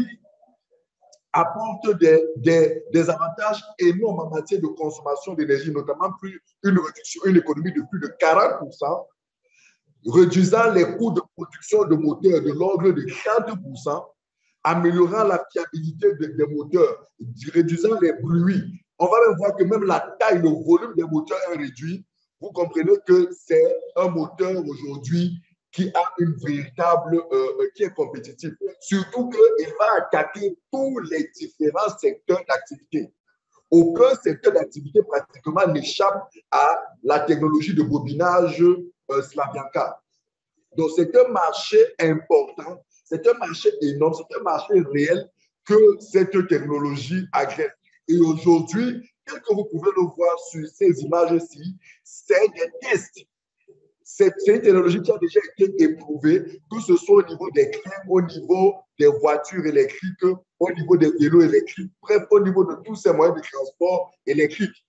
apporte des, des, des avantages énormes en matière de consommation d'énergie, notamment plus une réduction, une économie de plus de quarante pour cent, réduisant les coûts de production de moteurs de l'ordre de trente pour cent, améliorant la fiabilité des de moteurs, réduisant les bruits. On va même voir que même la taille, le volume des moteurs est réduit. Vous comprenez que c'est un moteur aujourd'hui qui a une véritable, euh, qui est compétitif. Surtout qu'il va attaquer tous les différents secteurs d'activité. Aucun secteur d'activité pratiquement n'échappe à la technologie de bobinage euh, Slavyanka. Donc, c'est un marché important, c'est un marché énorme, c'est un marché réel que cette technologie agresse. Et aujourd'hui, tel que vous pouvez le voir sur ces images-ci, c'est des tests. C'est une technologie qui a déjà été éprouvée, que ce soit au niveau des trains, au niveau des voitures électriques, au niveau des vélos électriques, bref, au niveau de tous ces moyens de transport électriques.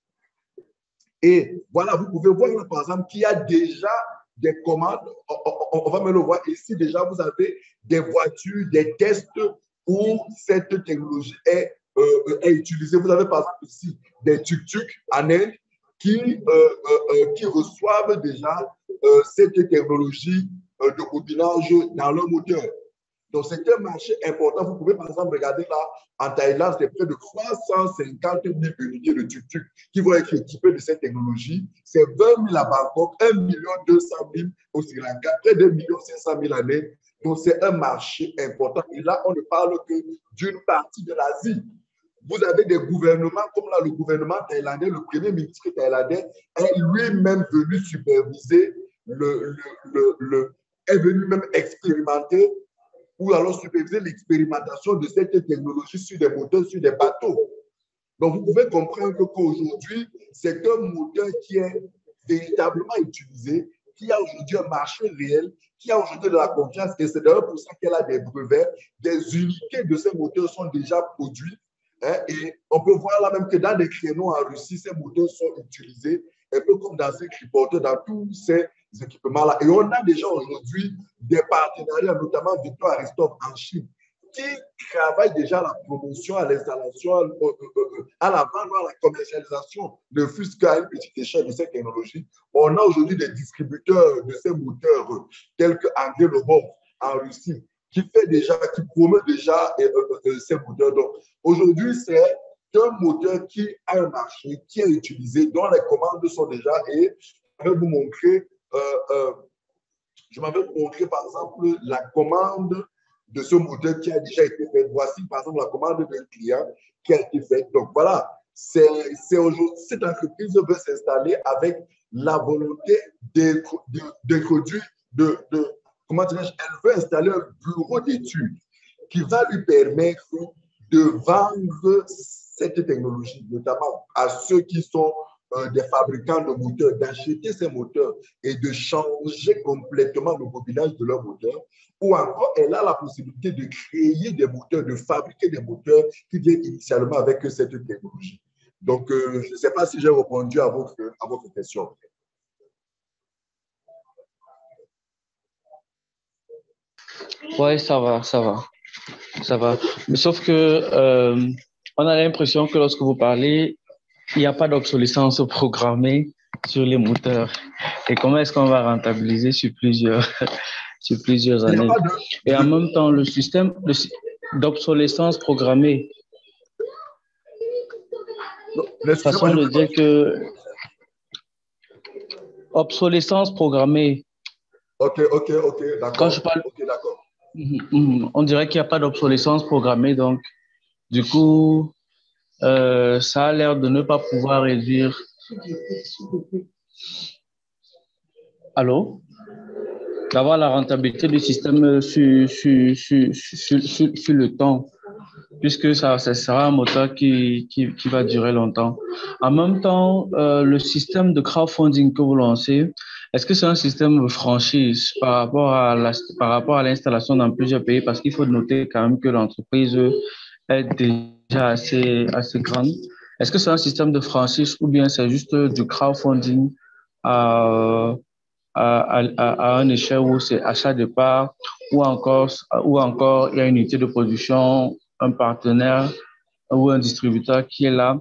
Et voilà, vous pouvez voir, par exemple, qu'il y a déjà des commandes. On, on, on va me le voir ici. Déjà, vous avez des voitures, des tests où cette technologie est, euh, est utilisée. Vous avez, par exemple, ici des tuk-tuk en Inde qui, euh, euh, qui reçoivent déjà euh, cette technologie euh, de bobinage dans leur moteur. Donc, c'est un marché important. Vous pouvez, par exemple, regarder là, en Thaïlande, c'est près de trois cent cinquante mille unités de tuk-tuk qui vont être équipées de cette technologie. C'est vingt mille à Bangkok, un million deux cent mille au Sri Lanka, près de un million cinq cent mille en Inde. Donc, c'est un marché important. Et là, on ne parle que d'une partie de l'Asie. Vous avez des gouvernements, comme là, le gouvernement thaïlandais, le premier ministre thaïlandais est lui-même venu superviser, le, le, le, le, est venu même expérimenter ou alors superviser l'expérimentation de cette technologie sur des moteurs, sur des bateaux. Donc, vous pouvez comprendre qu'aujourd'hui, c'est un moteur qui est véritablement utilisé, qui a aujourd'hui un marché réel, qui a aujourd'hui de la confiance, et c'est d'ailleurs pour ça qu'elle a des brevets. Des unités de ces moteurs sont déjà produites, hein, et on peut voir là même que dans des créneaux en Russie, ces moteurs sont utilisés, un peu comme dans ces triporteurs, dans tous ces équipements-là. Et on a déjà aujourd'hui des partenariats, notamment Victor Aristote en Chine, qui travaillent déjà à la promotion, à l'installation, à la vente, à la commercialisation, ne fût-ce qu'à une petite échelle de cette technologie. On a aujourd'hui des distributeurs de ces moteurs, tels que André Lobov en Russie, qui fait déjà, qui promeut déjà euh, euh, ces moteurs. Donc, aujourd'hui, c'est un moteur qui a un marché, qui est utilisé, dont les commandes sont déjà, et je vais vous montrer, euh, euh, je m'avais montré par exemple la commande de ce moteur qui a déjà été fait. Voici par exemple la commande d'un client qui a été faite. Donc voilà, c'est aujourd'hui, cette entreprise veut s'installer avec la volonté d'introduire, de, de, de, comment dirais-je, elle veut installer un bureau d'études qui va lui permettre de vendre cette technologie, notamment à ceux qui sont euh, des fabricants de moteurs d'acheter ces moteurs et de changer complètement le bobinage de leurs moteurs, ou encore elle a la possibilité de créer des moteurs, de fabriquer des moteurs qui viennent initialement avec cette technologie. Donc, euh, je ne sais pas si j'ai répondu à votre, à votre question. Oui, ça va, ça va, ça va. Mais sauf que euh, on a l'impression que lorsque vous parlez, il n'y a pas d'obsolescence programmée sur les moteurs. Et comment est-ce qu'on va rentabiliser sur plusieurs, sur plusieurs Il n'y a années? pas de... Et en Je... même temps, le système d'obsolescence programmée, façon je... de dire que obsolescence programmée, Ok, ok, ok, quand je d'accord. parle, Ok, d'accord. on dirait qu'il n'y a pas d'obsolescence programmée. Donc, du coup, euh, ça a l'air de ne pas pouvoir réduire. Allô? D'avoir la rentabilité du système sur, sur, sur, sur, sur, sur le temps, puisque ça, ça sera un moteur qui, qui, qui va durer longtemps. En même temps, euh, le système de crowdfunding que vous lancez, est-ce que c'est un système de franchise par rapport à la, par rapport à l'installation dans plusieurs pays? Parce qu'il faut noter quand même que l'entreprise est déjà assez, assez grande. Est-ce que c'est un système de franchise ou bien c'est juste du crowdfunding à, à, à, à un échelle où c'est achat de parts ou encore, ou encore il y a une unité de production, un partenaire ou un distributeur qui est là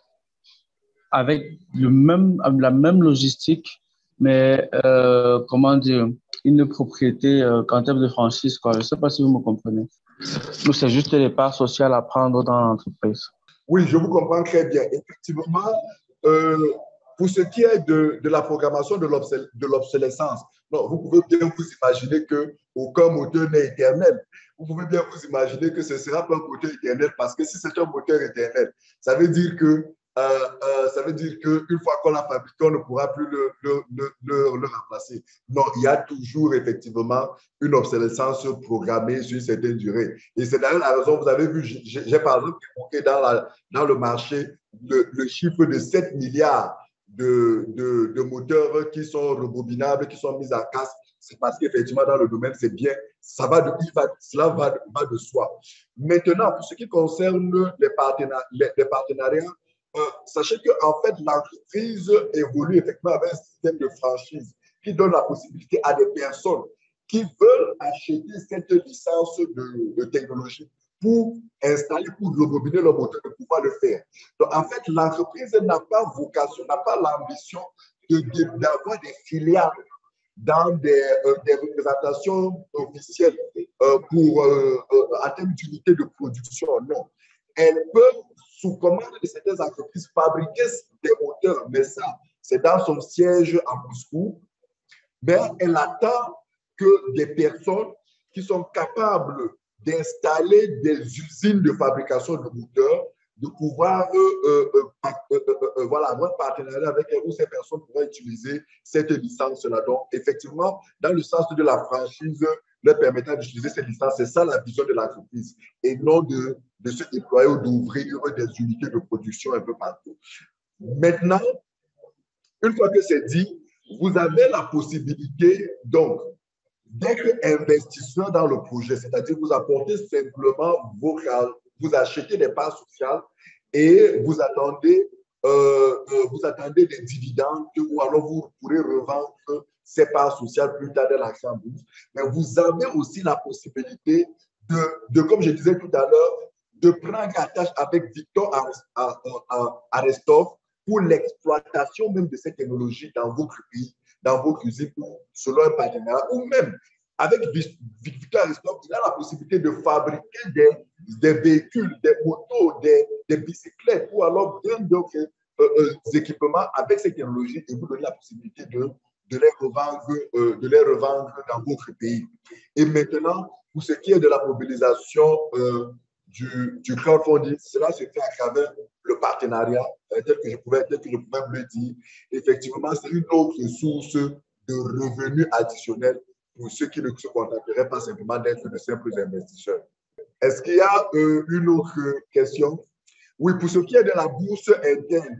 avec le même, la même logistique, mais euh, comment dire, une propriété euh, qu'en termes de franchise, quoi. Je ne sais pas si vous me comprenez. Ou c'est juste les parts sociales à prendre dans l'entreprise. Oui, je vous comprends très bien. Effectivement, euh, pour ce qui est de, de la programmation de l'obsolescence, vous pouvez bien vous imaginer qu'aucun moteur n'est éternel. Vous pouvez bien vous imaginer que ce ne sera pas un moteur éternel parce que si c'est un moteur éternel, ça veut dire que euh, euh, ça veut dire qu'une fois qu'on l'a fabriqué, on ne pourra plus le, le, le, le, le remplacer. Non, il y a toujours effectivement une obsolescence programmée sur une certaine durée. Et c'est d'ailleurs la raison, vous avez vu, j'ai par exemple évoqué dans, la, dans le marché le, le chiffre de sept milliards de, de, de moteurs qui sont rebobinables, qui sont mis en casse. C'est parce qu'effectivement, dans le domaine, c'est bien, ça va de, cela va, va de soi. Maintenant, pour ce qui concerne les, partenari les, les partenariats, euh, sachez qu'en fait, l'entreprise évolue effectivement avec un système de franchise qui donne la possibilité à des personnes qui veulent acheter cette licence de, de technologie pour installer, pour rebobiner leur moteur, de pouvoir le faire. Donc, en fait, l'entreprise n'a pas vocation, n'a pas l'ambition d'avoir de, des filiales dans des, euh, des représentations officielles euh, pour, euh, euh, en termes d'unité de production. Non. Elles peuvent, sous commande de certaines entreprises, fabriquer des moteurs, mais ça, c'est dans son siège à Moscou. Mais elle attend que des personnes qui sont capables d'installer des usines de fabrication de moteurs, de pouvoir euh, euh, euh, euh, voilà, avoir un partenariat avec elles où ces personnes pourraient utiliser cette licence-là. Donc, effectivement, dans le sens de la franchise, leur permettant d'utiliser cette licence, c'est ça la vision de l'entreprise, et non de, de se déployer ou d'ouvrir des unités de production un peu partout. Maintenant, une fois que c'est dit, vous avez la possibilité, donc, d'être investisseur dans le projet, c'est-à-dire vous apportez simplement vos, vous achetez des parts sociales et vous attendez, euh, euh, vous attendez des dividendes ou alors vous pourrez revendre ces parts sociales plus tard dans l'action en bourse. Mais vous avez aussi la possibilité de, de, comme je disais tout à l'heure, de prendre attache avec Victor Arestov pour l'exploitation même de cette technologie dans votre pays, dans vos usines, selon un partenariat, ou même avec Victor Aristov, il a la possibilité de fabriquer des, des véhicules, des motos, des, des bicyclettes, ou alors plein d'autres euh, euh, équipements avec cette technologie et vous donner la possibilité de, de, les revendre, euh, de les revendre dans votre pays. Et maintenant, pour ce qui est de la mobilisation euh, du, du crowdfunding, cela se fait à travers le partenariat, euh, tel que je pouvais, tel que je pouvais me le dire. Effectivement, c'est une autre source de revenus additionnels pour ceux qui ne se contenteraient pas simplement d'être de simples investisseurs. Est-ce qu'il y a euh, une autre question? Oui, pour ce qui est de la bourse interne,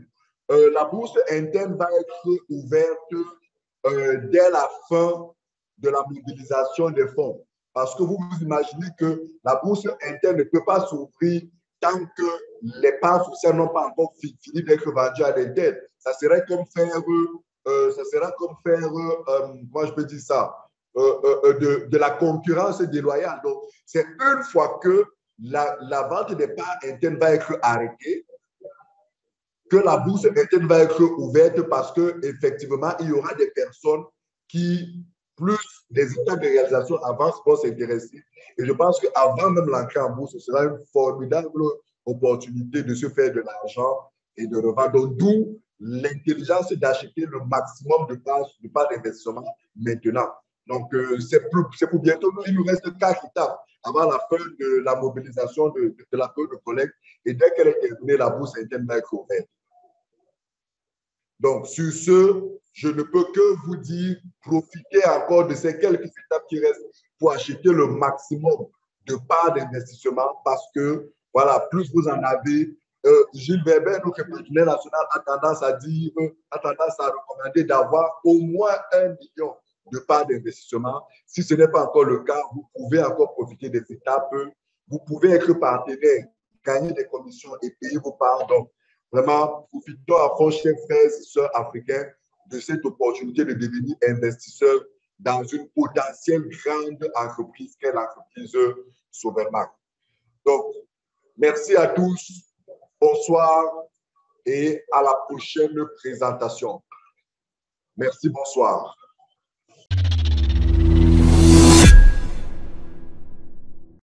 euh, la bourse interne va être ouverte euh, dès la fin de la mobilisation des fonds. Parce que vous vous imaginez que la bourse interne ne peut pas s'ouvrir tant que les parts sociales n'ont pas encore fini d'être vendues à l'interne. Ça serait comme faire, euh, ça sera comme faire, euh, moi je peux dire ça, euh, euh, de, de la concurrence déloyale. Donc, c'est une fois que la, la vente des parts internes va être arrêtée, que la bourse interne va être ouverte parce qu'effectivement, il y aura des personnes qui, plus des étapes de réalisation avancent, vont s'intéresser. Et je pense qu'avant même l'entrée en bourse, ce sera une formidable opportunité de se faire de l'argent et de revendre. Donc, d'où l'intelligence d'acheter le maximum de parts de part d'investissement maintenant. Donc, euh, c'est pour, pour bientôt. Il nous reste quatre étapes avant la fin de la mobilisation de, de, de la période de collecte. Et dès qu'elle est terminée, la bourse interne va être ouverte. Donc, sur ce, je ne peux que vous dire, profitez encore de ces quelques étapes qui restent pour acheter le maximum de parts d'investissement parce que, voilà, plus vous en avez. Euh, Gilles Weber, notre partenaire national, a tendance à dire, a tendance à recommander d'avoir au moins un million de parts d'investissement. Si ce n'est pas encore le cas, vous pouvez encore profiter des étapes. Vous pouvez être partenaire, gagner des commissions et payer vos parts. Donc, vraiment, profitons à fond, chers frères et sœurs africains, de cette opportunité de devenir investisseur dans une potentielle grande entreprise qu'est l'entreprise Sobermac. Donc, merci à tous, bonsoir et à la prochaine présentation. Merci, bonsoir.